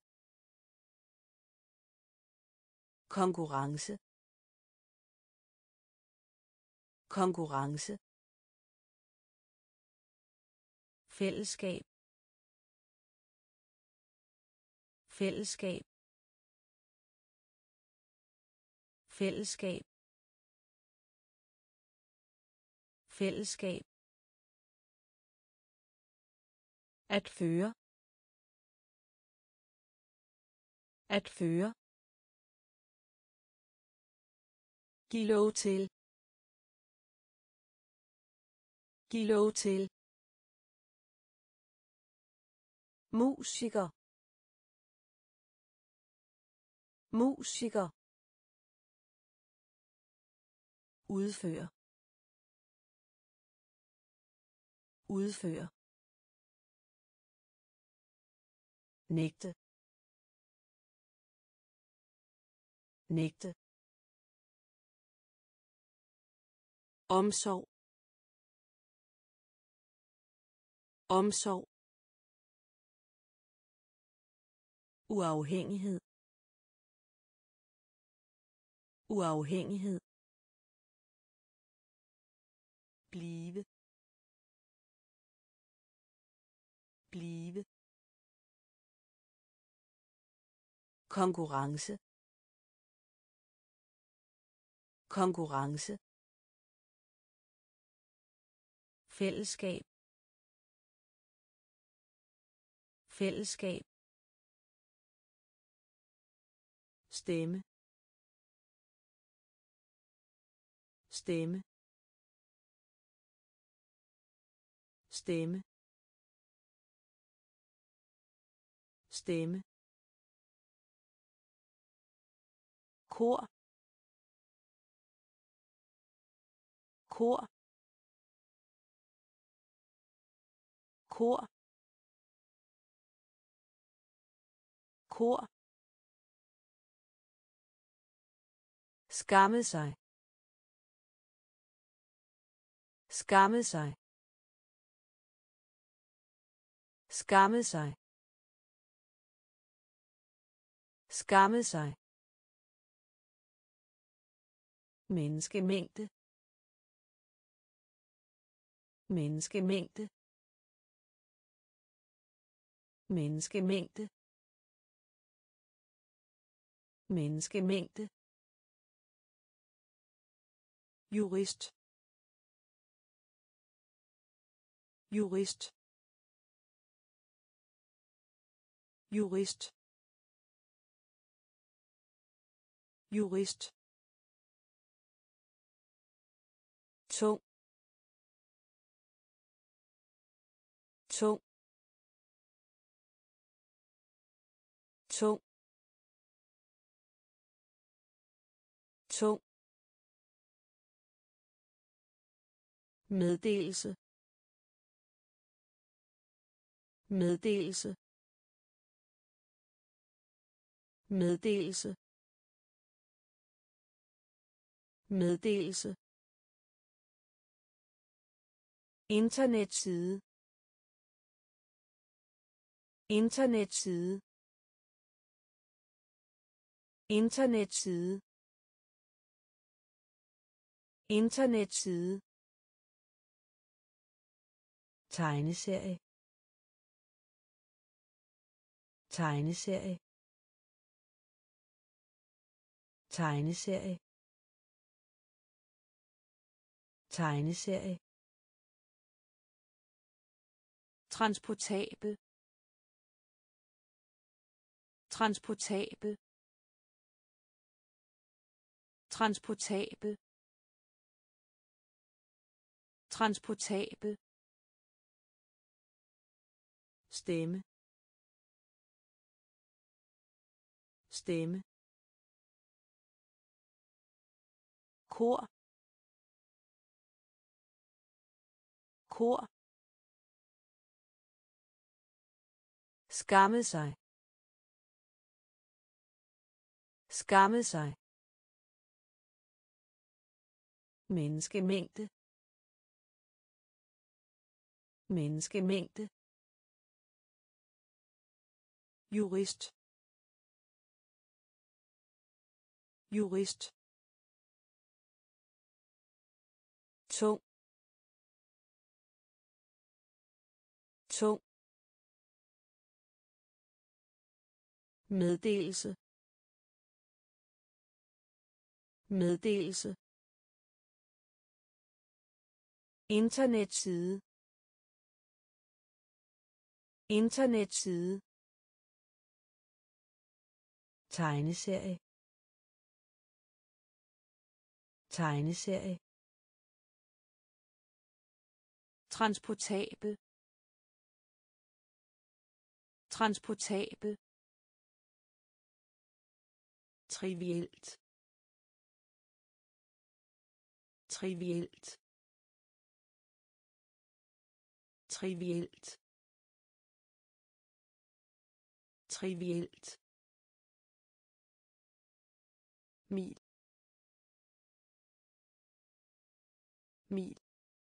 konkurrence, konkurrence, fællesskab, fællesskab, fællesskab, fællesskab, at føre, at føre, giv lov til, giv lov til, musiker, musiker, udføre, udføre, nægte, nægte, omsorg, omsorg, uafhængighed, uafhængighed, blive, blive, konkurrence, konkurrence, fællesskab, fællesskab, stemme, stemme, stemme, stemme, kor, kor, kor, kor, skamme sig, skamme sig, skamme sig, skamme sig, menneskemængde, menneskemængde, menneskemængde, menneskemængde, jurist, jurist, jurist, jurist, tung, tung, tung, tung, meddelelse, meddelelse, meddelelse, meddelelse, internetside, internetside, internetside internetside tegneserie tegneserie tegneserie tegneserie transportabel transportabel transportabel transportabel stemme stemme kor kor skamme sig skamme sig menneskemængde menneskemængde jurist jurist tung tung meddelelse meddelelse internetside internetside tegneserie tegneserie transportabel transportabel trivielt trivielt trivielt trivielt mil mil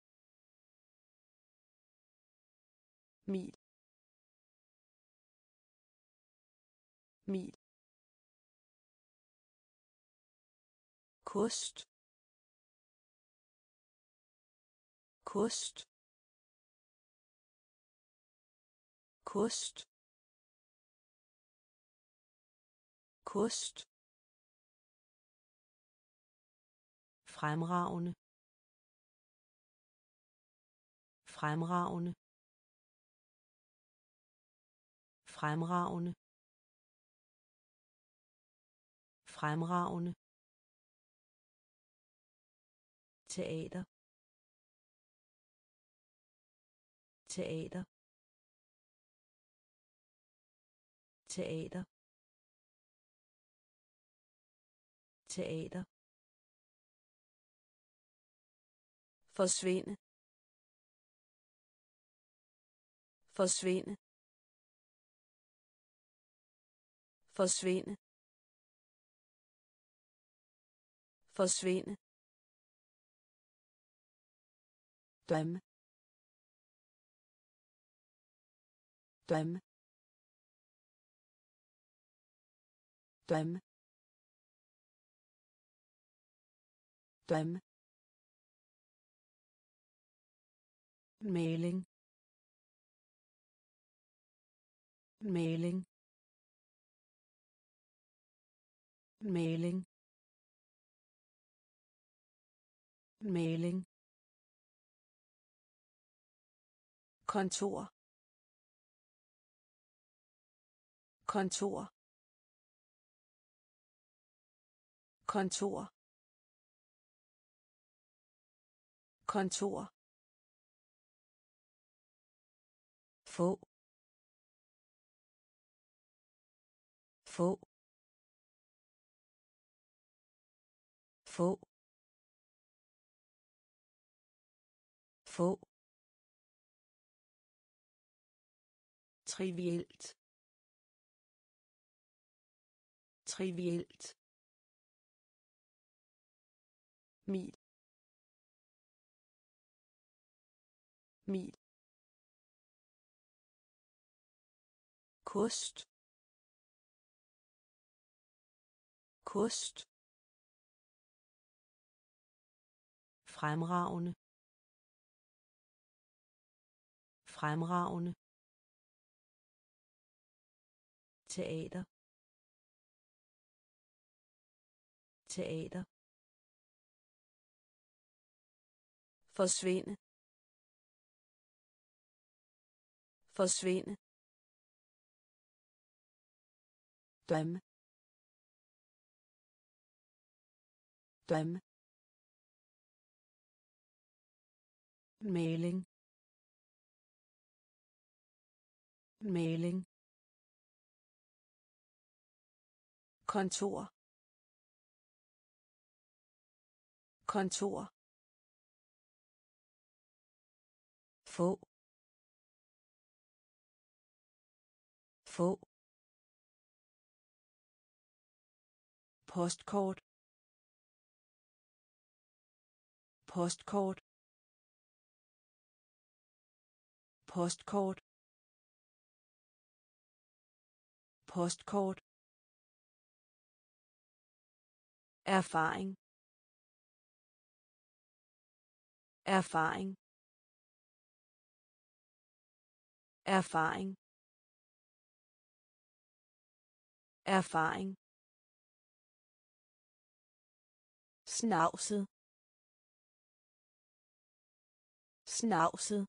mil mil kost kost kost kost fremragende fremragende fremragende fremragende teater teater teater teater forsvinde forsvinde forsvinde forsvinde dømme dømme dømme dømme mailing mailing mailing mailing kontor kontor kontor kontor få få få få trivielt trivielt mil mil kost kost, fremragende, fremragende, teater, teater, forsvinde, forsvinde, dømme, dømme, maling, maling, kontor, kontor, få, få, postkort, postkort, postkort, postkort, erfaring, erfaring, erfaring, erfaring, snavset, snavset,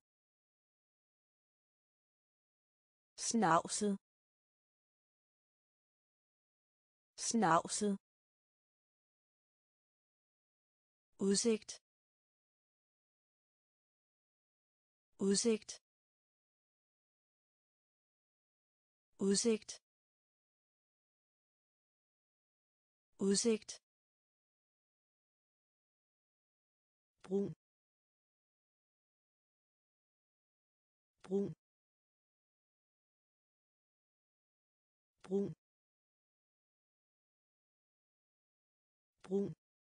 snavset, snavset, udsigt, udsigt, udsigt, udsigt, brun, brun, brun, brun,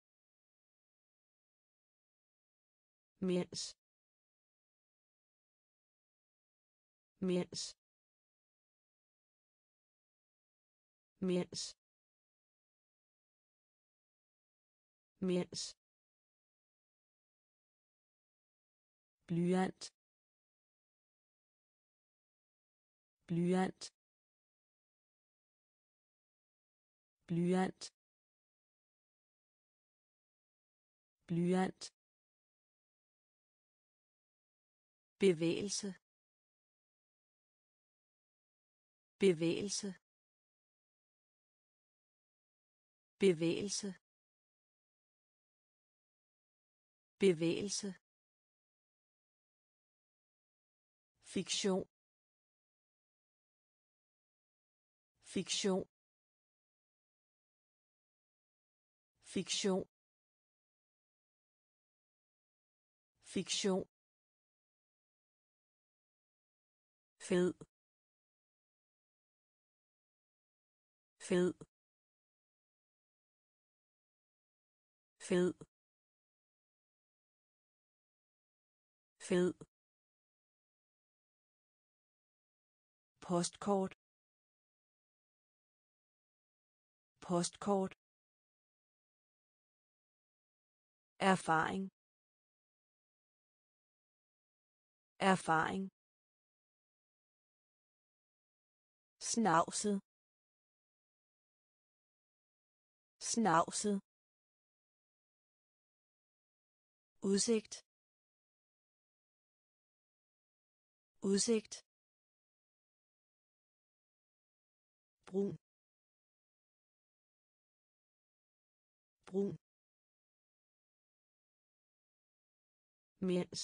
mens, mens, mens, mens, blyant, blyant, blyant, blyant, bevægelse, bevægelse, bevægelse, bevægelse, fiktion, fiktion, fiktion, fiktion, fed, fed, fed, fed, postkort, postkort, erfaring, erfaring, snavset, snavset, udsigt, udsigt, brun, brun, mens,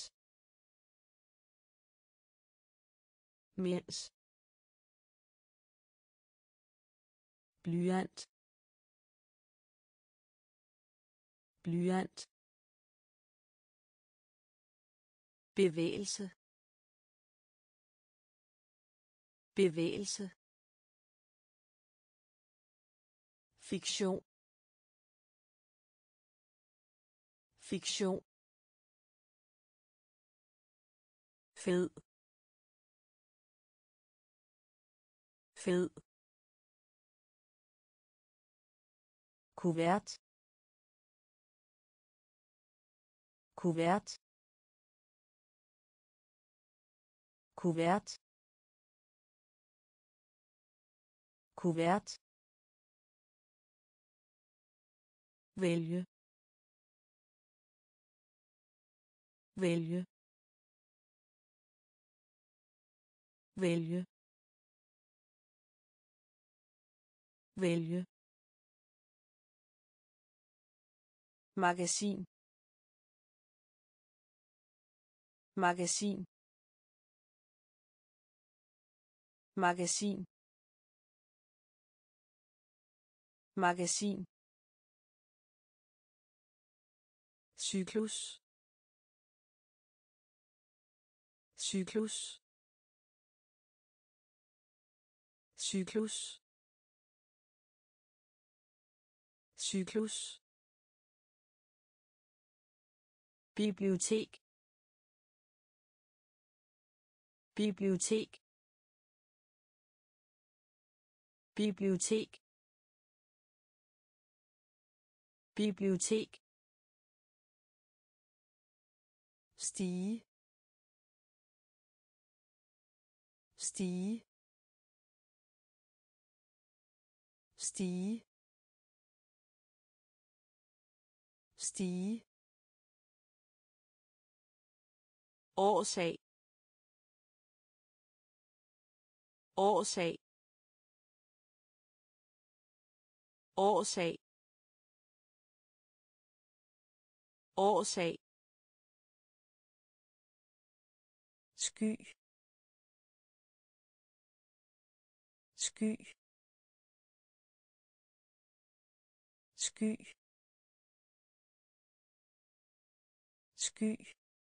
mens, blyant, blyant, bevægelse, bevægelse, fiktion, fiktion, fed, fed, kuvert kuvert kuvert kuvert vælge vælge vælge vælge magasin magasin magasin magasin cyklus cyklus cyklus cyklus bibliotek bibliotek bibliotek bibliotek stige stige stige stige årsag årsag årsag årsag sky sky sky sky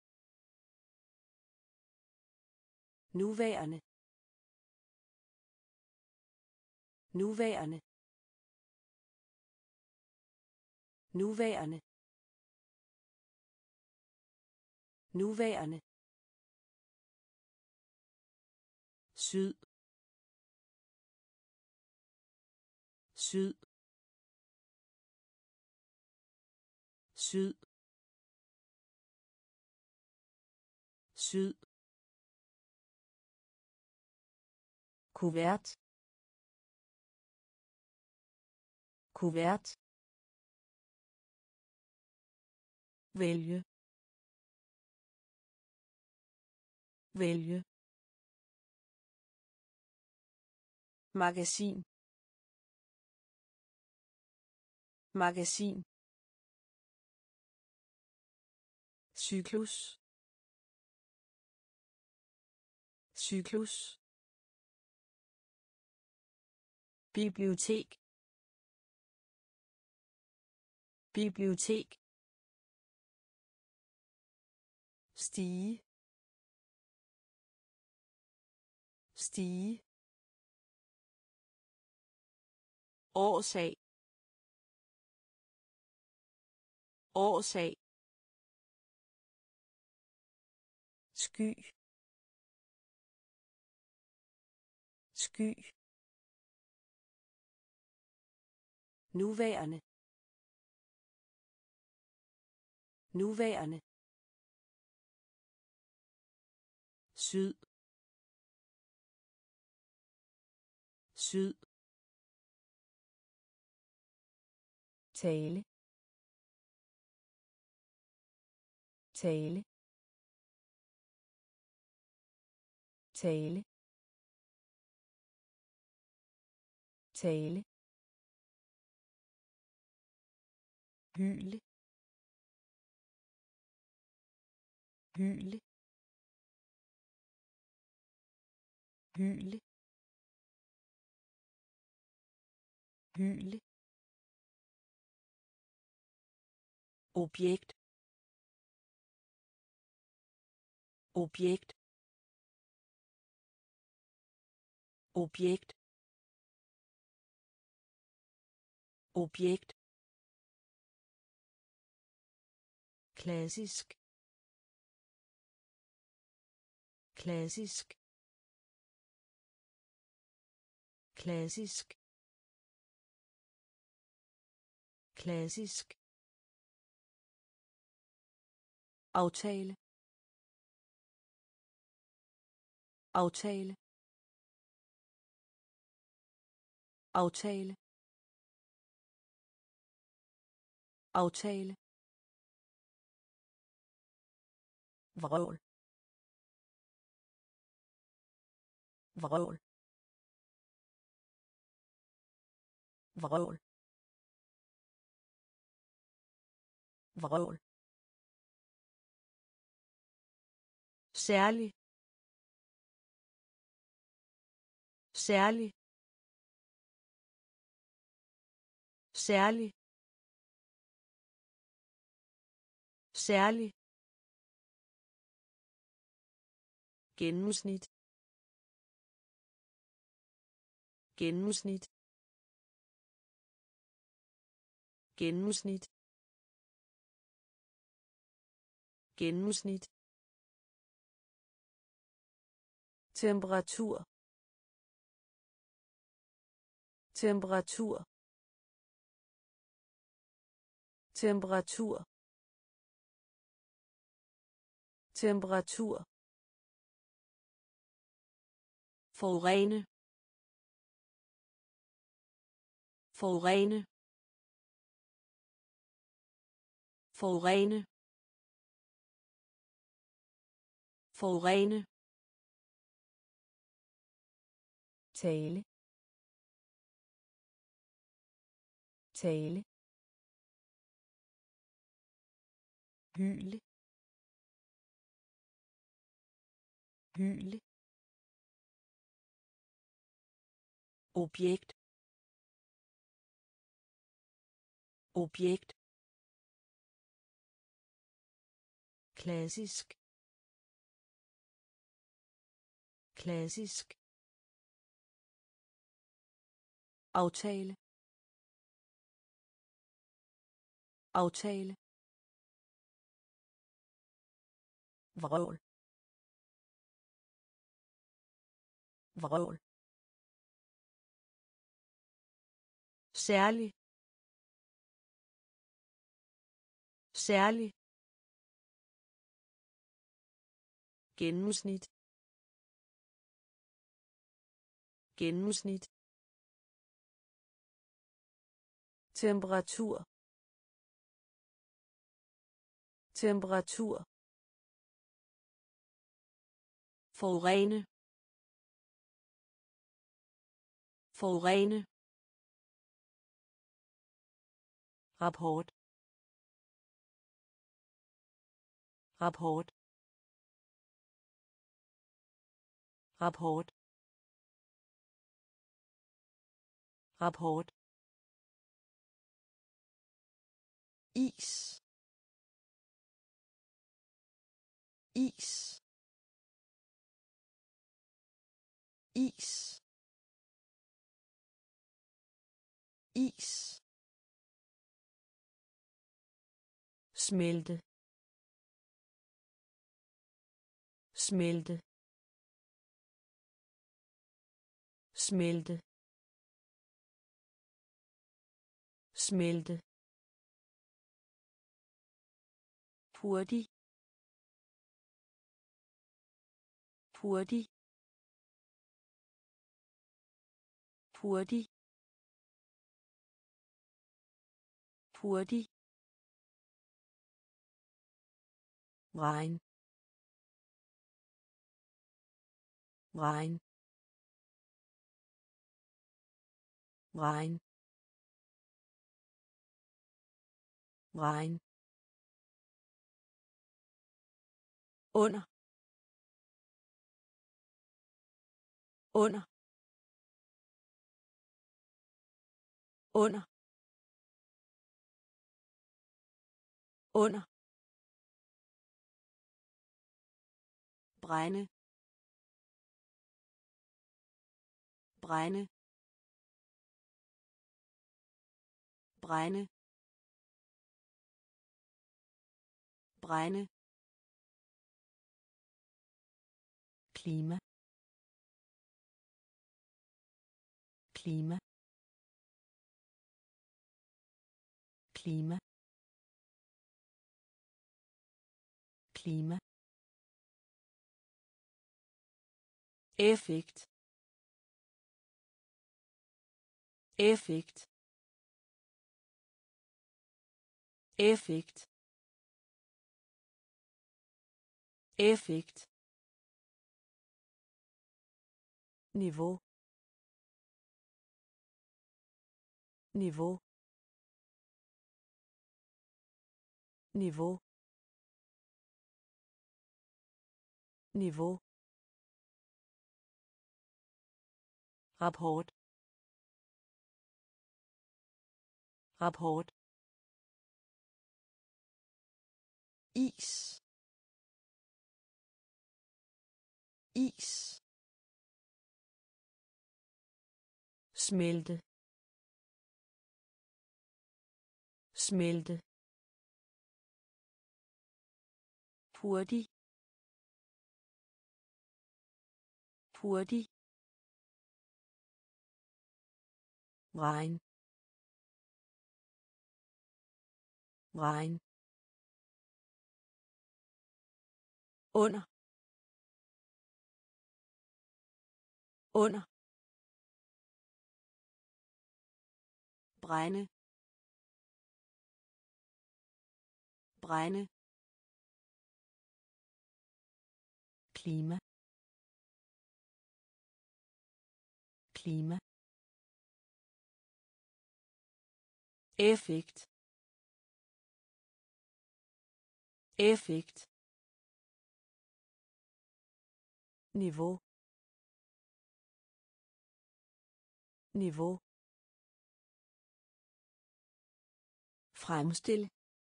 nuværende nuværende nuværende nuværende syd syd syd syd kuvert kuvert vælge vælge magasin magasin cyklus cyklus bibliotek bibliotek stige stige årsag årsag sky sky nuværende nuværende syd syd tale tale tale tale hyle hyle hyle hyle objekt objekt objekt objekt klassisk klassisk klassisk klassisk aftale aftale aftale aftale vrøvl vrøvl vrøvl vrøvl særlig særlig særlig særlig gennemsnit gennemsnit gennemsnit gennemsnit temperatur temperatur temperatur temperatur forurene forurene forurene forurene tale tale hyle hyle objekt objekt klassisk klassisk aftale aftale vrøvl vrøvl særlig særlig gennemsnit gennemsnit temperatur temperatur forurene forurene rapport rapport rapport rapport is is is is smelte smelte smelte smelte hurtig hurtig hurtig hurtig regn regn regn regn under under under under brænde brænde brænde brænde klima klima klima, klima, effekt, effekt, effekt, effekt, niveau, niveau, niveau, niveau, rapport, rapport, is, is, smelte, smelte, hurtig, hurtig, regn, regn, under, under, brænde, brænde, klima, klima, effekt, effekt, niveau, niveau, fremstille,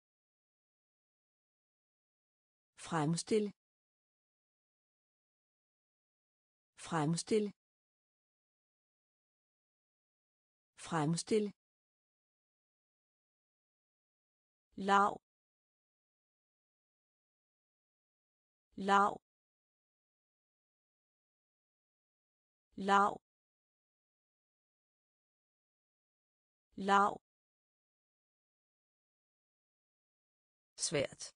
fremstille, fremstille, fremstille, lav, lav, lav, lav, svært,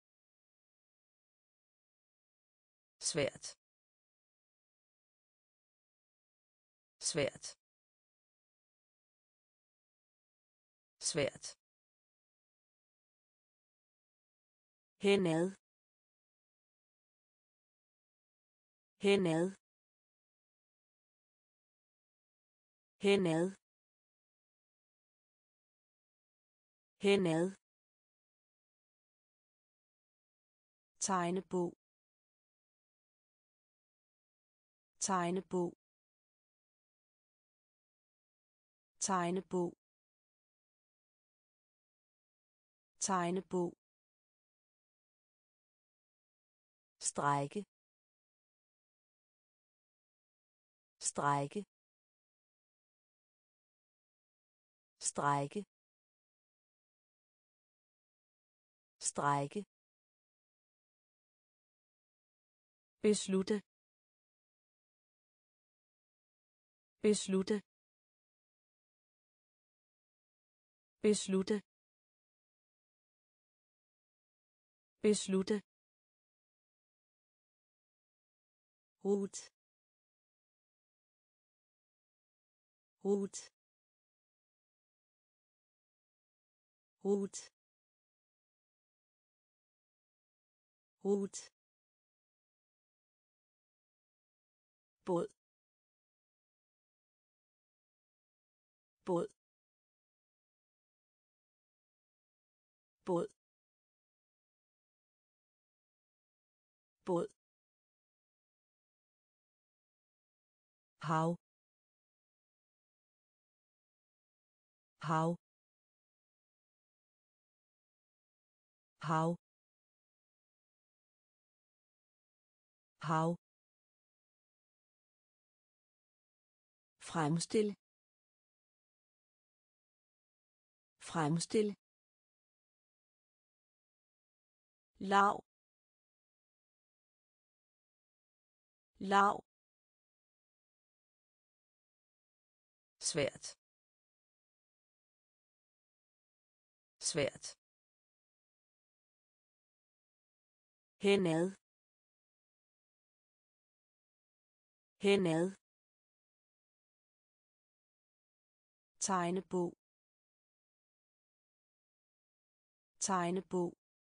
svært, svært, svært, henad, henad, henad, henad, tegnebog, tegnebog, tegnebog, tegnebog, strejke, strejke, strejke, strejke, beslutte, beslutte, beslutte, beslutte, rut, rut, rut, rut, båd, båd, båd, båd, hav, hav, hav, hav, fremstille, fremstille, lav, lav, svært, svært, henad, henad, tegnebog, tegnebog,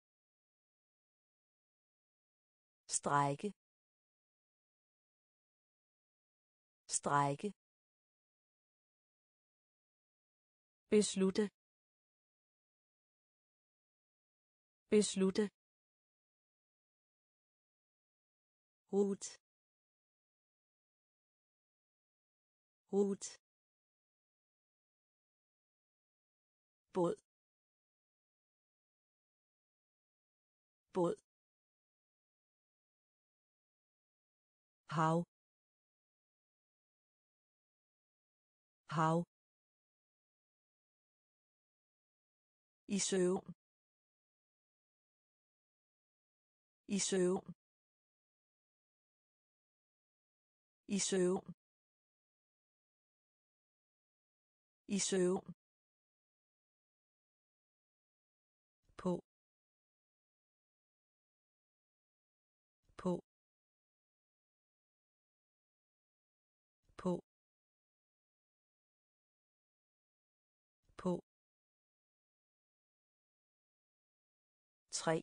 strække, strække, beslutte, beslutte, rut, rut, båd, båd, hav, hav, i søvn, i søvn, i søvn, i søvn, på, på, på, på, tre,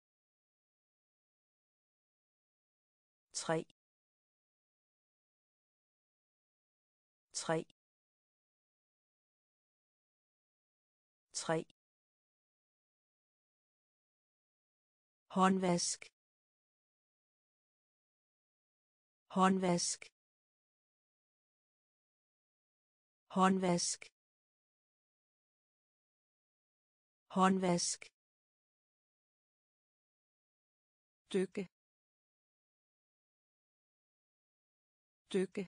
tre, tre, tre, håndvask, håndvask, håndvask, håndvask, dykke, dykke,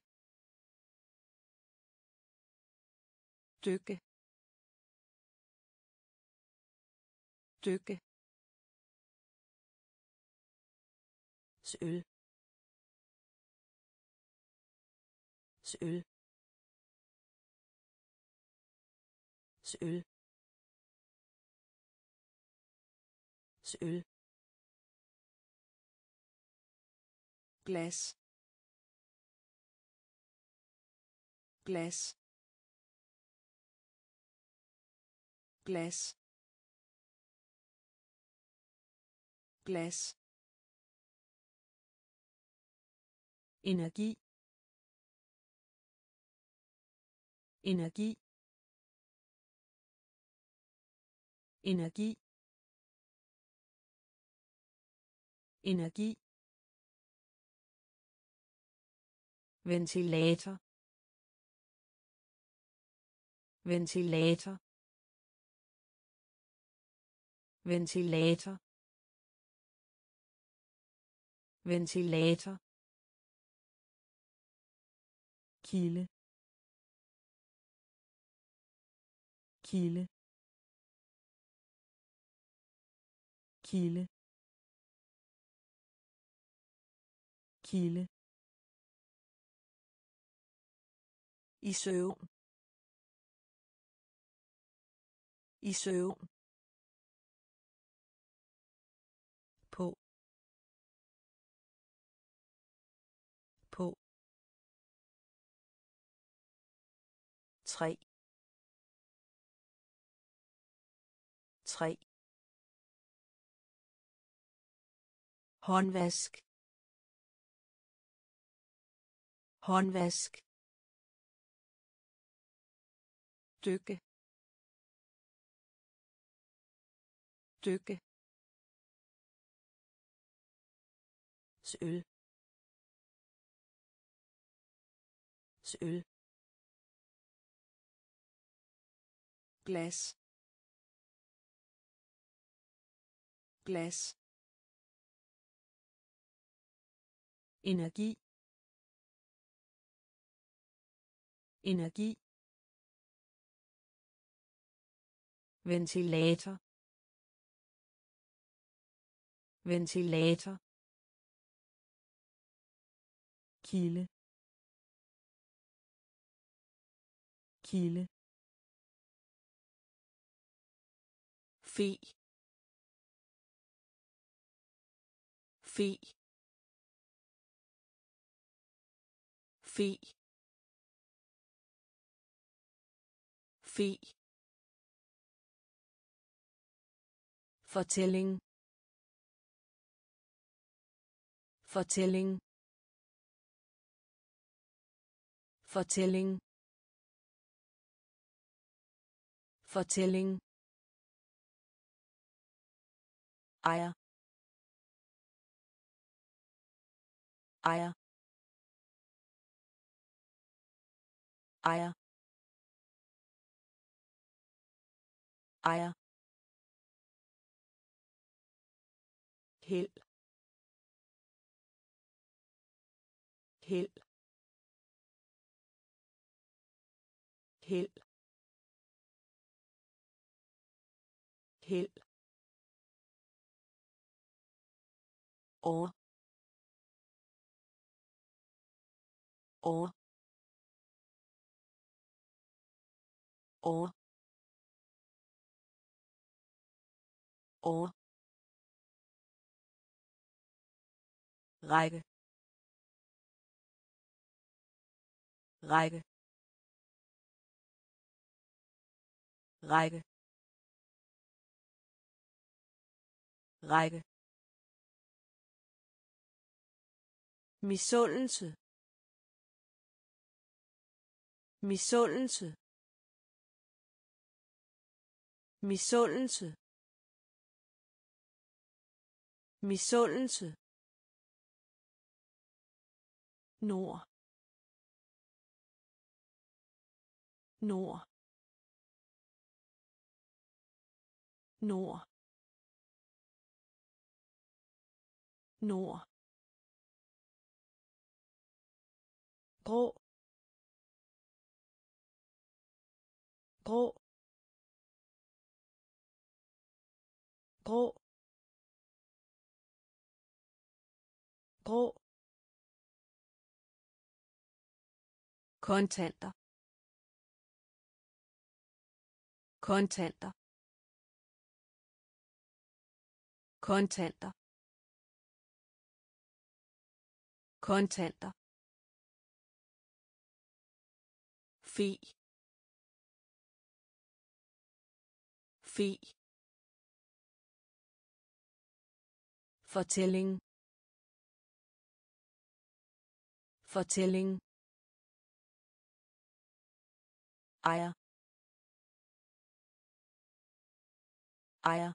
dykke, dykke, søl, søl, søl, søl, glas, glas, glas, glas, energi, energi, energi, energi, ventilator, ventilator, ventilator, ventilator, kilde, kilde, kilde, kilde, i søvn, i søvn, på, på, tre, tre, håndvask, håndvask, dykke, dykke, søl, søl, glas, glas, energi, energi, ventilator, ventilator, kilde, kilde, Fi. Fi. Fi. Fi. Fortælling. Fortælling. Fortælling. Fortælling. Ejer. Ejer. Ejer. Ejer. Held. Held. Held. Held. Over. Over. Over. Over. række række række række misundelse misundelse misundelse misundelse nord nord nord nord grå grå grå grå kontanter kontanter kontanter kontanter Fi. Fi. Fortælling. Fortælling. Ejer. Ejer.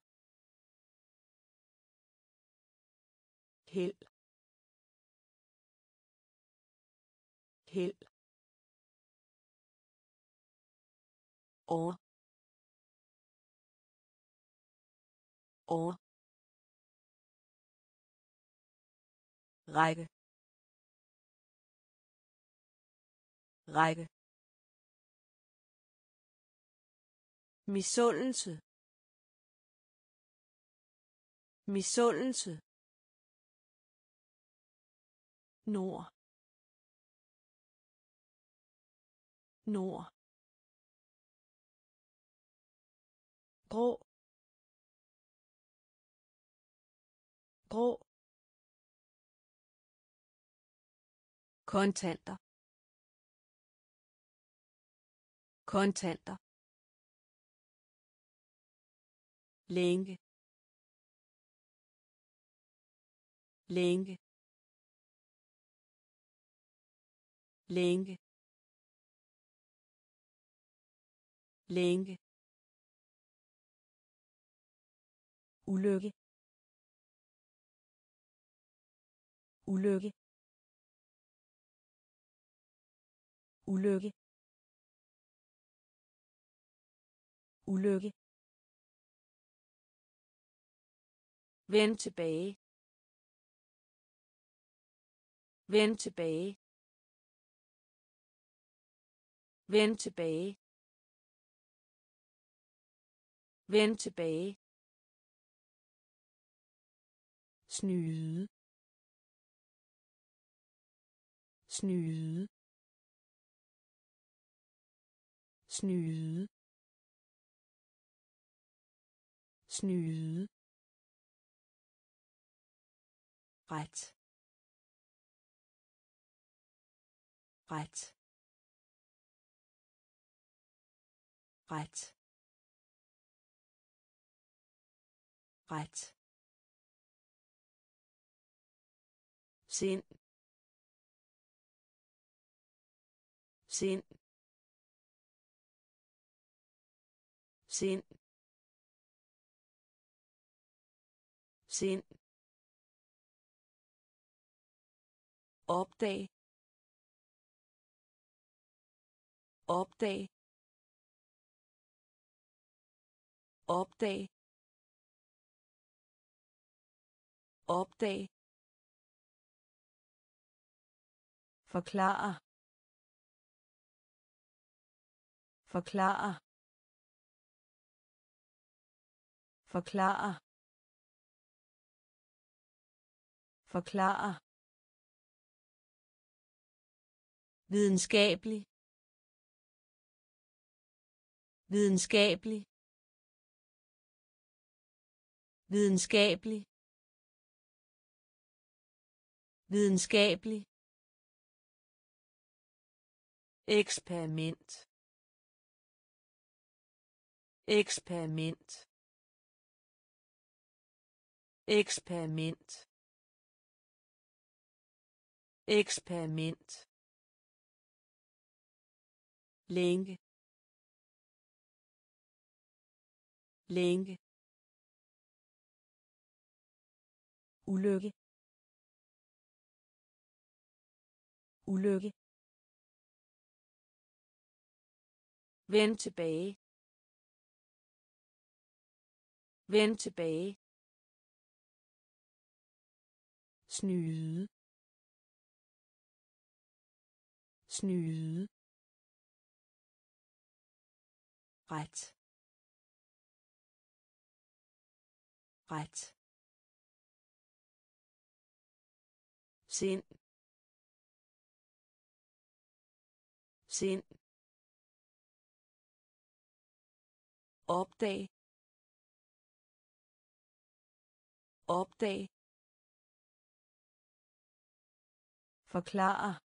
Held. Held. Over. Over. række række misundelse misundelse nord nord grå grå kontanter kontanter længe længe længe længe ulykke ulykke ulykke ulykke vend tilbage vend tilbage vend tilbage vend tilbage snyde snyde snyde snyde, ret, ret, ret, ret, sind, sind, sind, sind, opdag, opdag, opdag, opdag, forklare, forklare, forklare, forklare, videnskabelig, videnskabelig, videnskabelig, videnskabelig, eksperiment, eksperiment, eksperiment, eksperiment, længe, længe, ulykke, ulykke, vend tilbage, vend tilbage, snyde, snyde, ret, ret, sind, sind, opdag, opdag, forklare,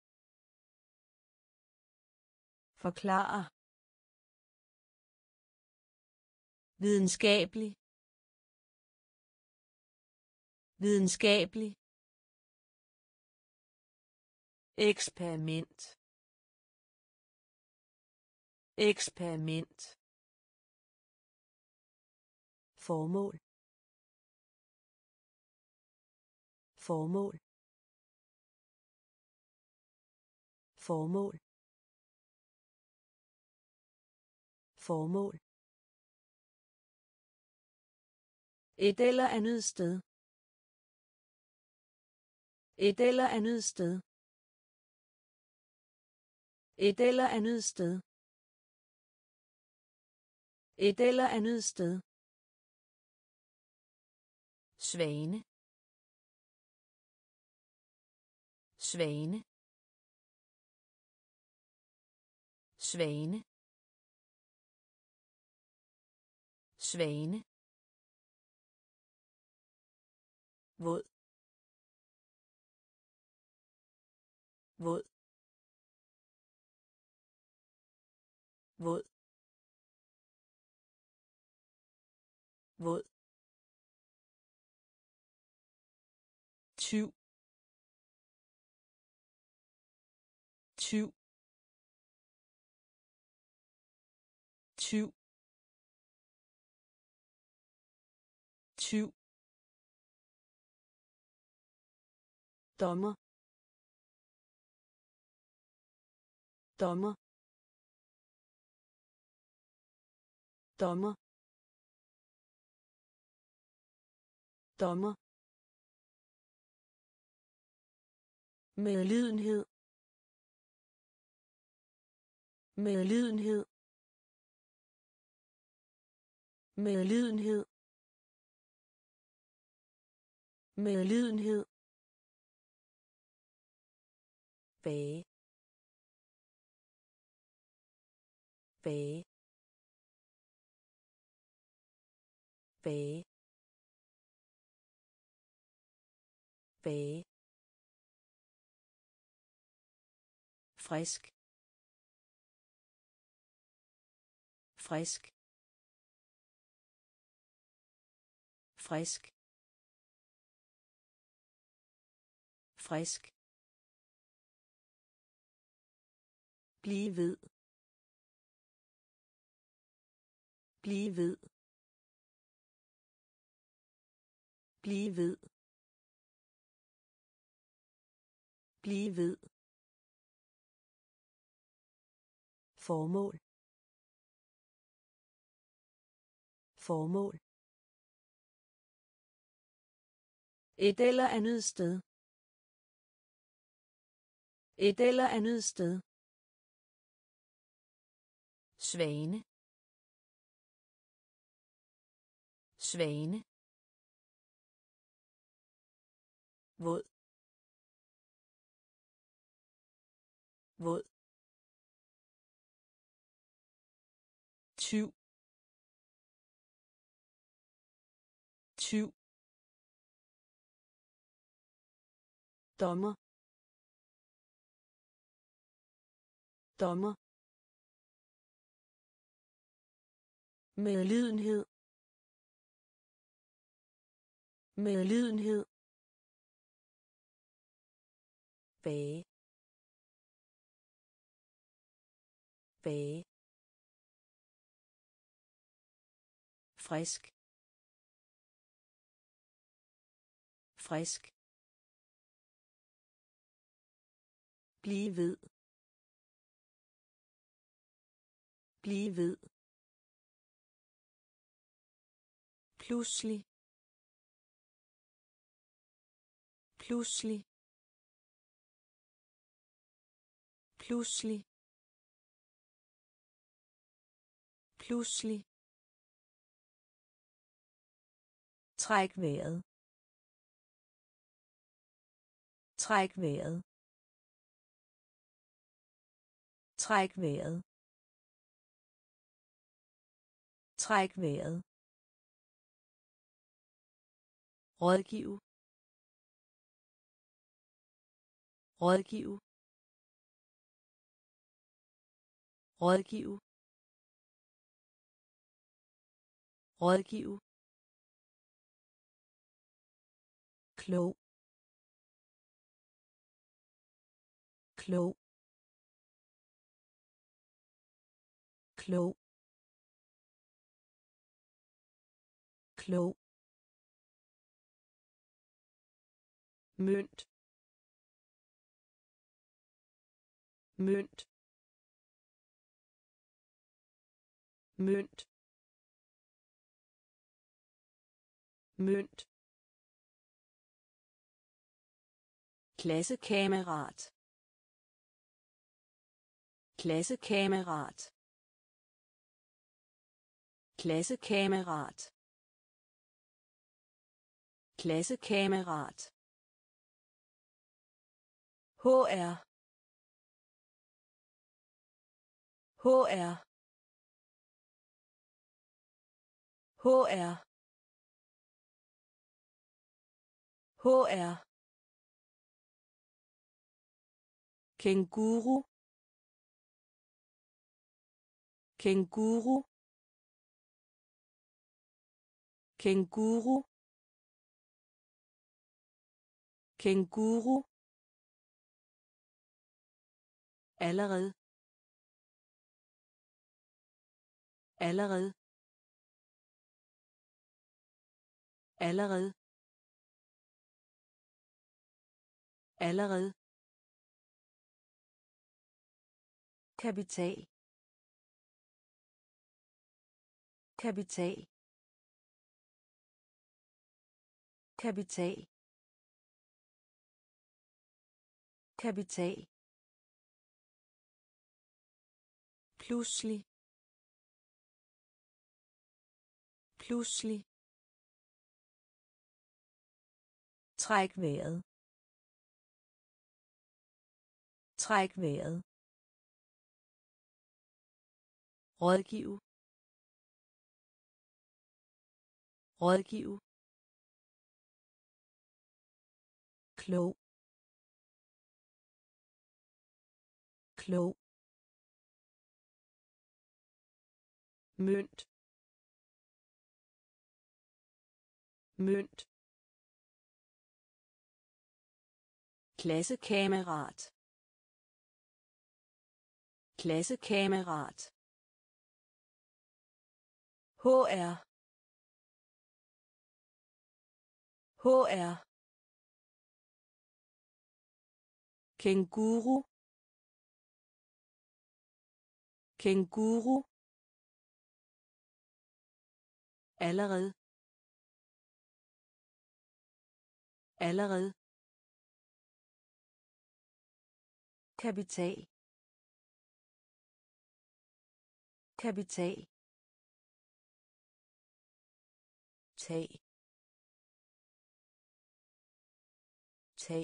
forklare, videnskabelig, videnskabelig, eksperiment, eksperiment, formål, formål, formål, formål, et eller andet sted, et eller andet sted, et eller andet sted, et eller andet sted, svane, svane, svane, svane, våd, våd, våd, våd, tyv, tyv, tyv, tyv, dommer, dommer, dommer, dommer, medlidenhed, medlidenhed, medlidenhed, medlidenhed, bage, bage, bage bage frisk frisk frisk frisk blive ved blive ved blive ved blive ved formål formål et eller andet sted et eller andet sted svane svane våd våd tyv tyv dommer dommer medlidenhed medlidenhed bage bage frisk frisk blive ved blive ved pludselig pludselig pludselig pludselig træk vejret træk vejret træk vejret træk vejret rådgive rådgive rådgive rådgive klog klog klog klog mønt mønt mønt mønt klassekammerat klassekammerat klassekammerat klassekammerat H R H R H R H R Kænguru Kænguru Kænguru Kænguru allerede allerede allerede allerede kapital kapital kapital kapital pludselig pludselig træk vejret træk vejret rådgive rådgive, klog, klog, mønt, mønt, klassekammerat, klassekammerat, H R, H R, kænguru, kænguru, allerede, allerede, kapital, kapital, tag, tag,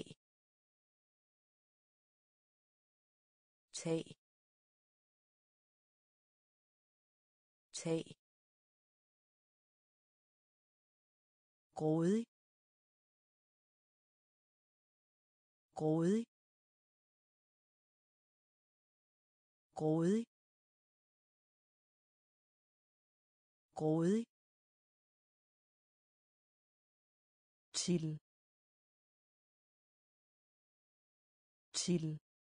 tag, tag, grådig, grådig, grådig, grådig, til, til,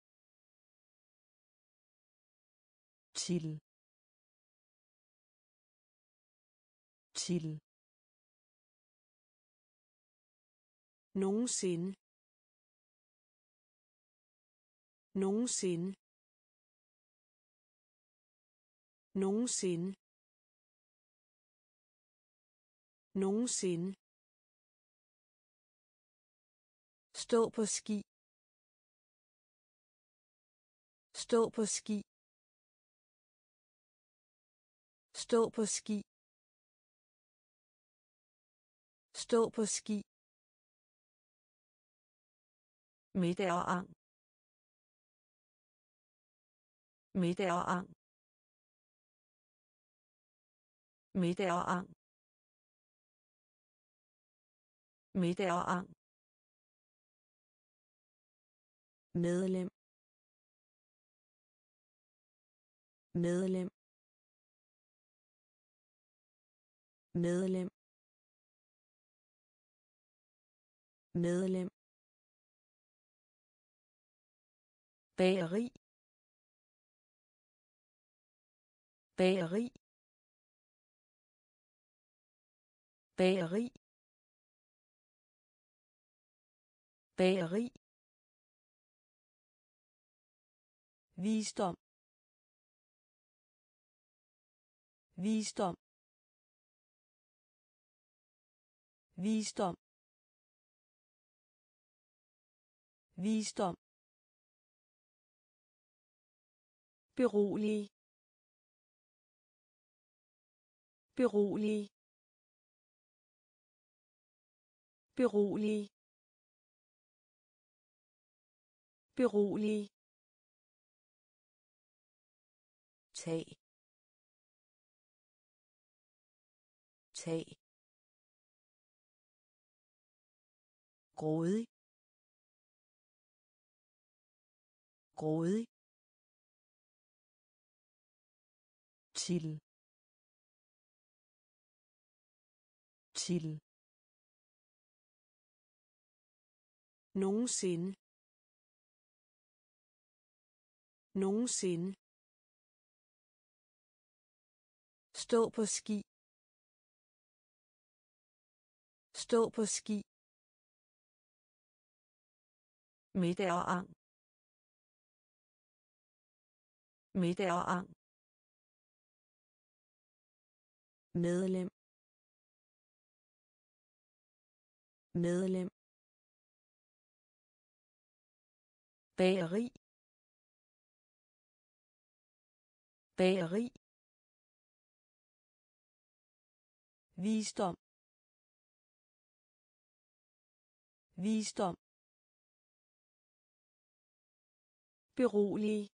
til, til, nogensinde, nogensinde, nogensinde, nogensinde, stå på ski, stå på ski, stå på ski, stå på ski, middag og ang, middag og ang, middag og ang, middag og ang, medlem, medlem, medlem, medlem, bageri, bageri, bageri, bageri, visdom, visdom, visdom, visdom, berolig, berolig, berolig, berolig, tag, tag, grådig, grådig, til, til, nogensinde, nogensinde, stå på ski, stå på ski, middag og ang, middag og ang, medlem, medlem, bageri, bageri, visdom, visdom, berolig,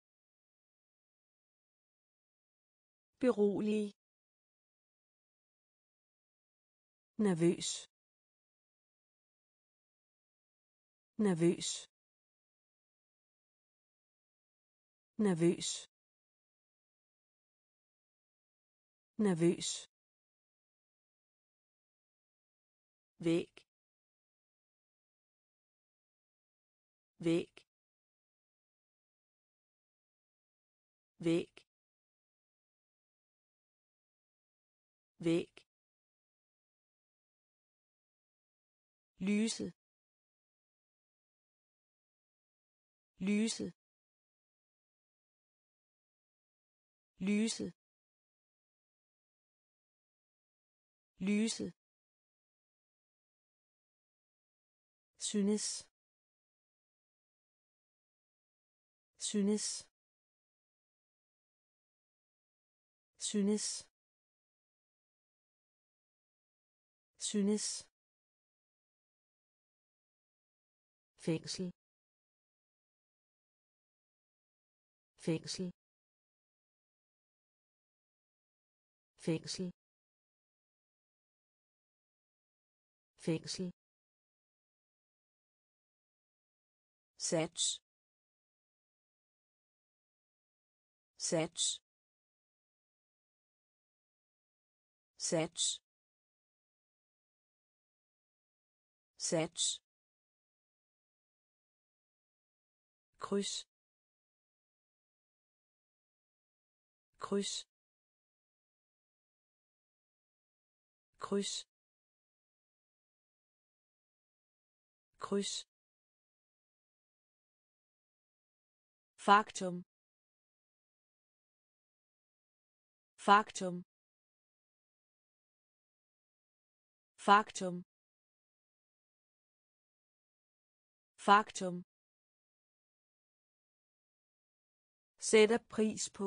berolig, nervøs nervøs nervøs nervøs væg væg væg væg lyse lyse lyse lyse synes synes synes synes fængsel fængsel fængsel fængsel sats sats sats sats kryds kryds kryds kryds faktum faktum faktum faktum sætter pris på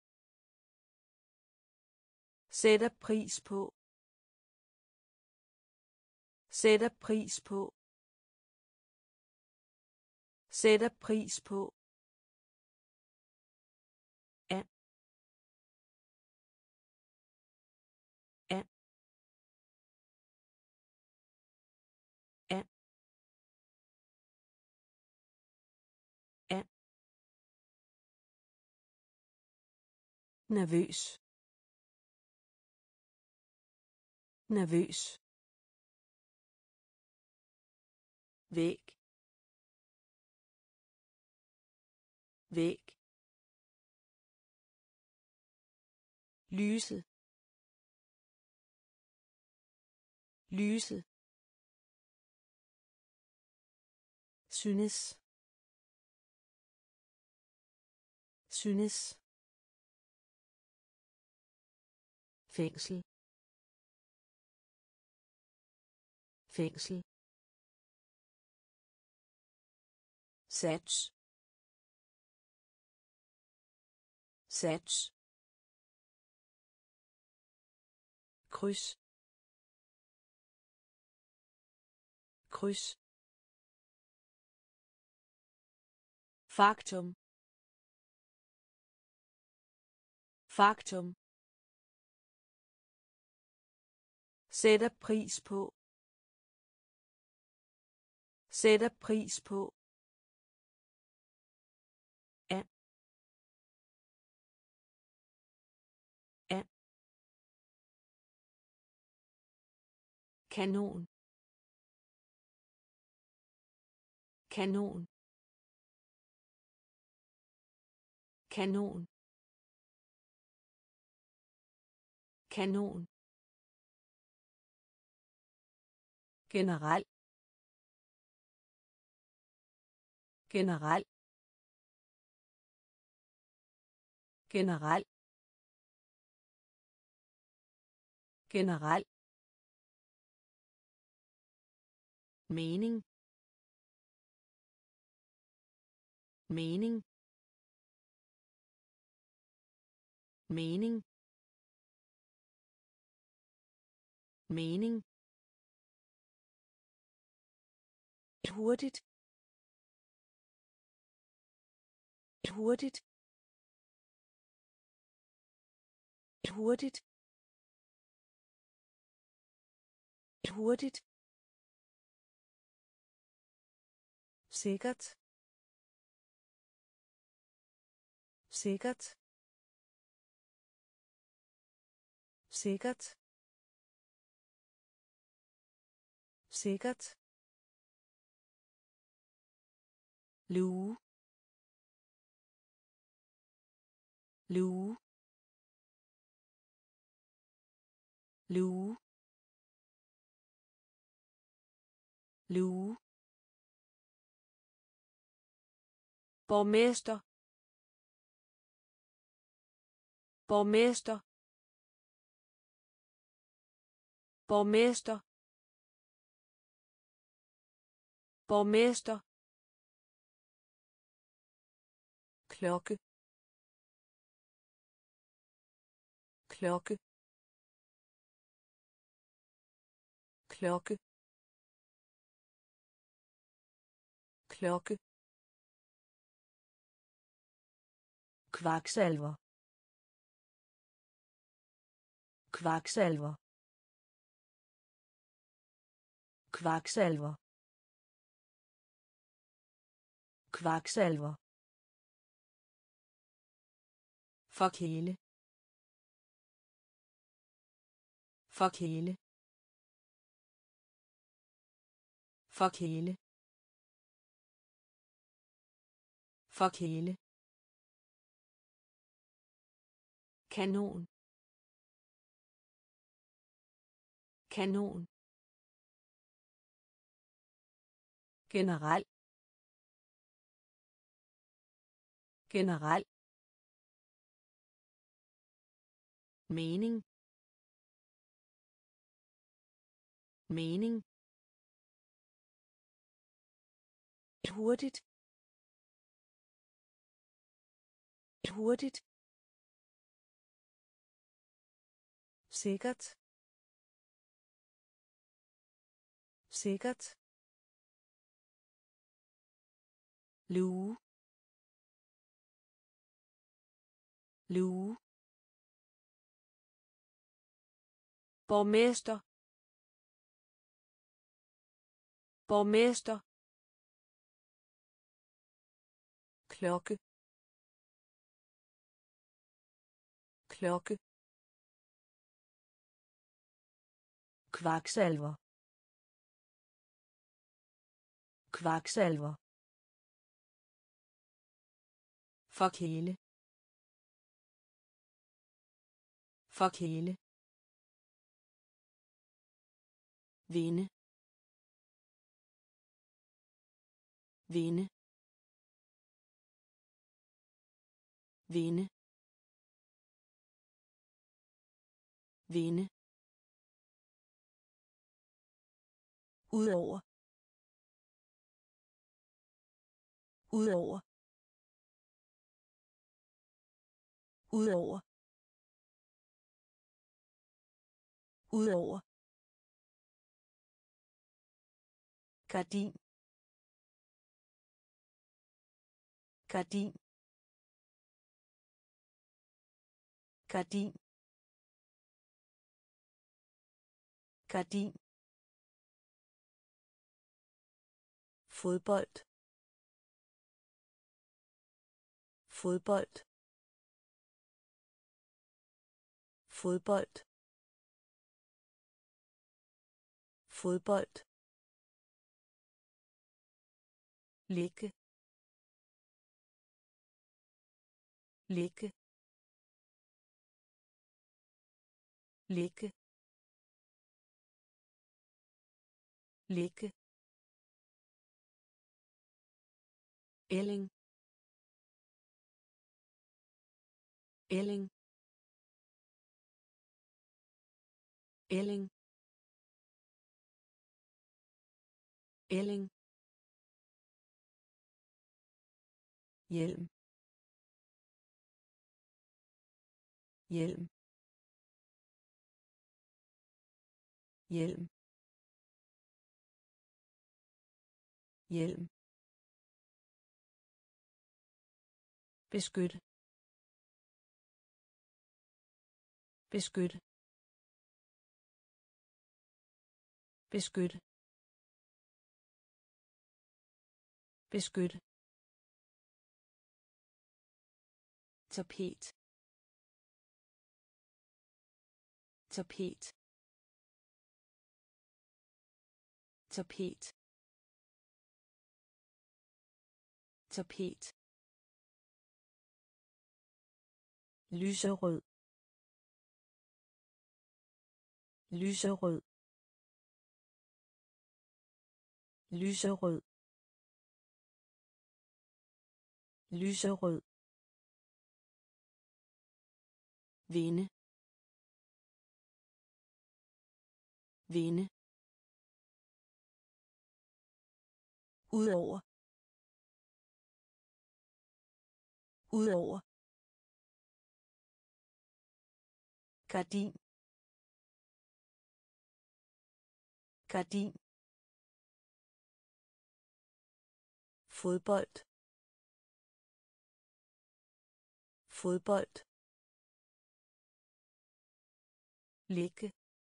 sætter pris på sætter pris på sætter pris på af af af af nervøs nervøs væg væg lyse lyse synes synes fængsel fængsel sats sats kryds kryds faktum faktum sætter pris på sætter pris på af af kanon kanon kanon kanon general general general general mening mening mening mening hurtigt hurtigt hurtigt hurtigt, sikkert, sikkert, sikkert, sikkert, luge, luge, luge, luge, borgmester, borgmester, borgmester, borgmester, klokke, klokke, klokke, klokke, kvaksalver, kvaksalver, kvaksalver, kvaksalver, forkæle, forkæle, forkæle, forkæle, kanon, kanon, generel, generel, mening, mening, hurtigt, hurtigt, sikkert, sikkert, luge, luge, borgmester, borgmester, klokke, klokke, kvaksalver, kvaksalver, forkæle, forkæle, vinde, vinde, vinde, vinde, udover, udover, udover, udover, gardin, gardin, gardin, gardin, fodbold, fodbold, fodbold, fodbold, ligge, ligge, ligge, ligge, ælling, ælling, ælling, ælling, hjelm, hjelm, hjelm, hjelm, beskyt, beskyt, beskyt beskyt tapet tapet tapet tapet lyserød lyserød lyserød lyserød vinde vinde udover udover gardin gardin fodbold fodbold ligge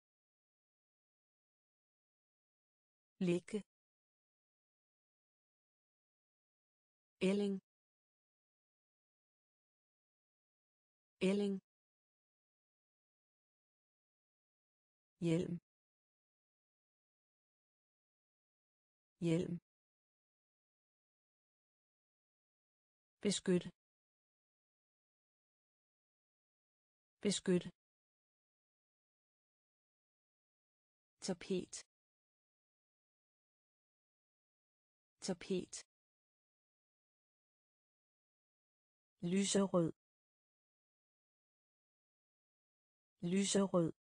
ligge ælling ælling hjelm hjelm beskyt beskyt tapet tapet lyserød lyserød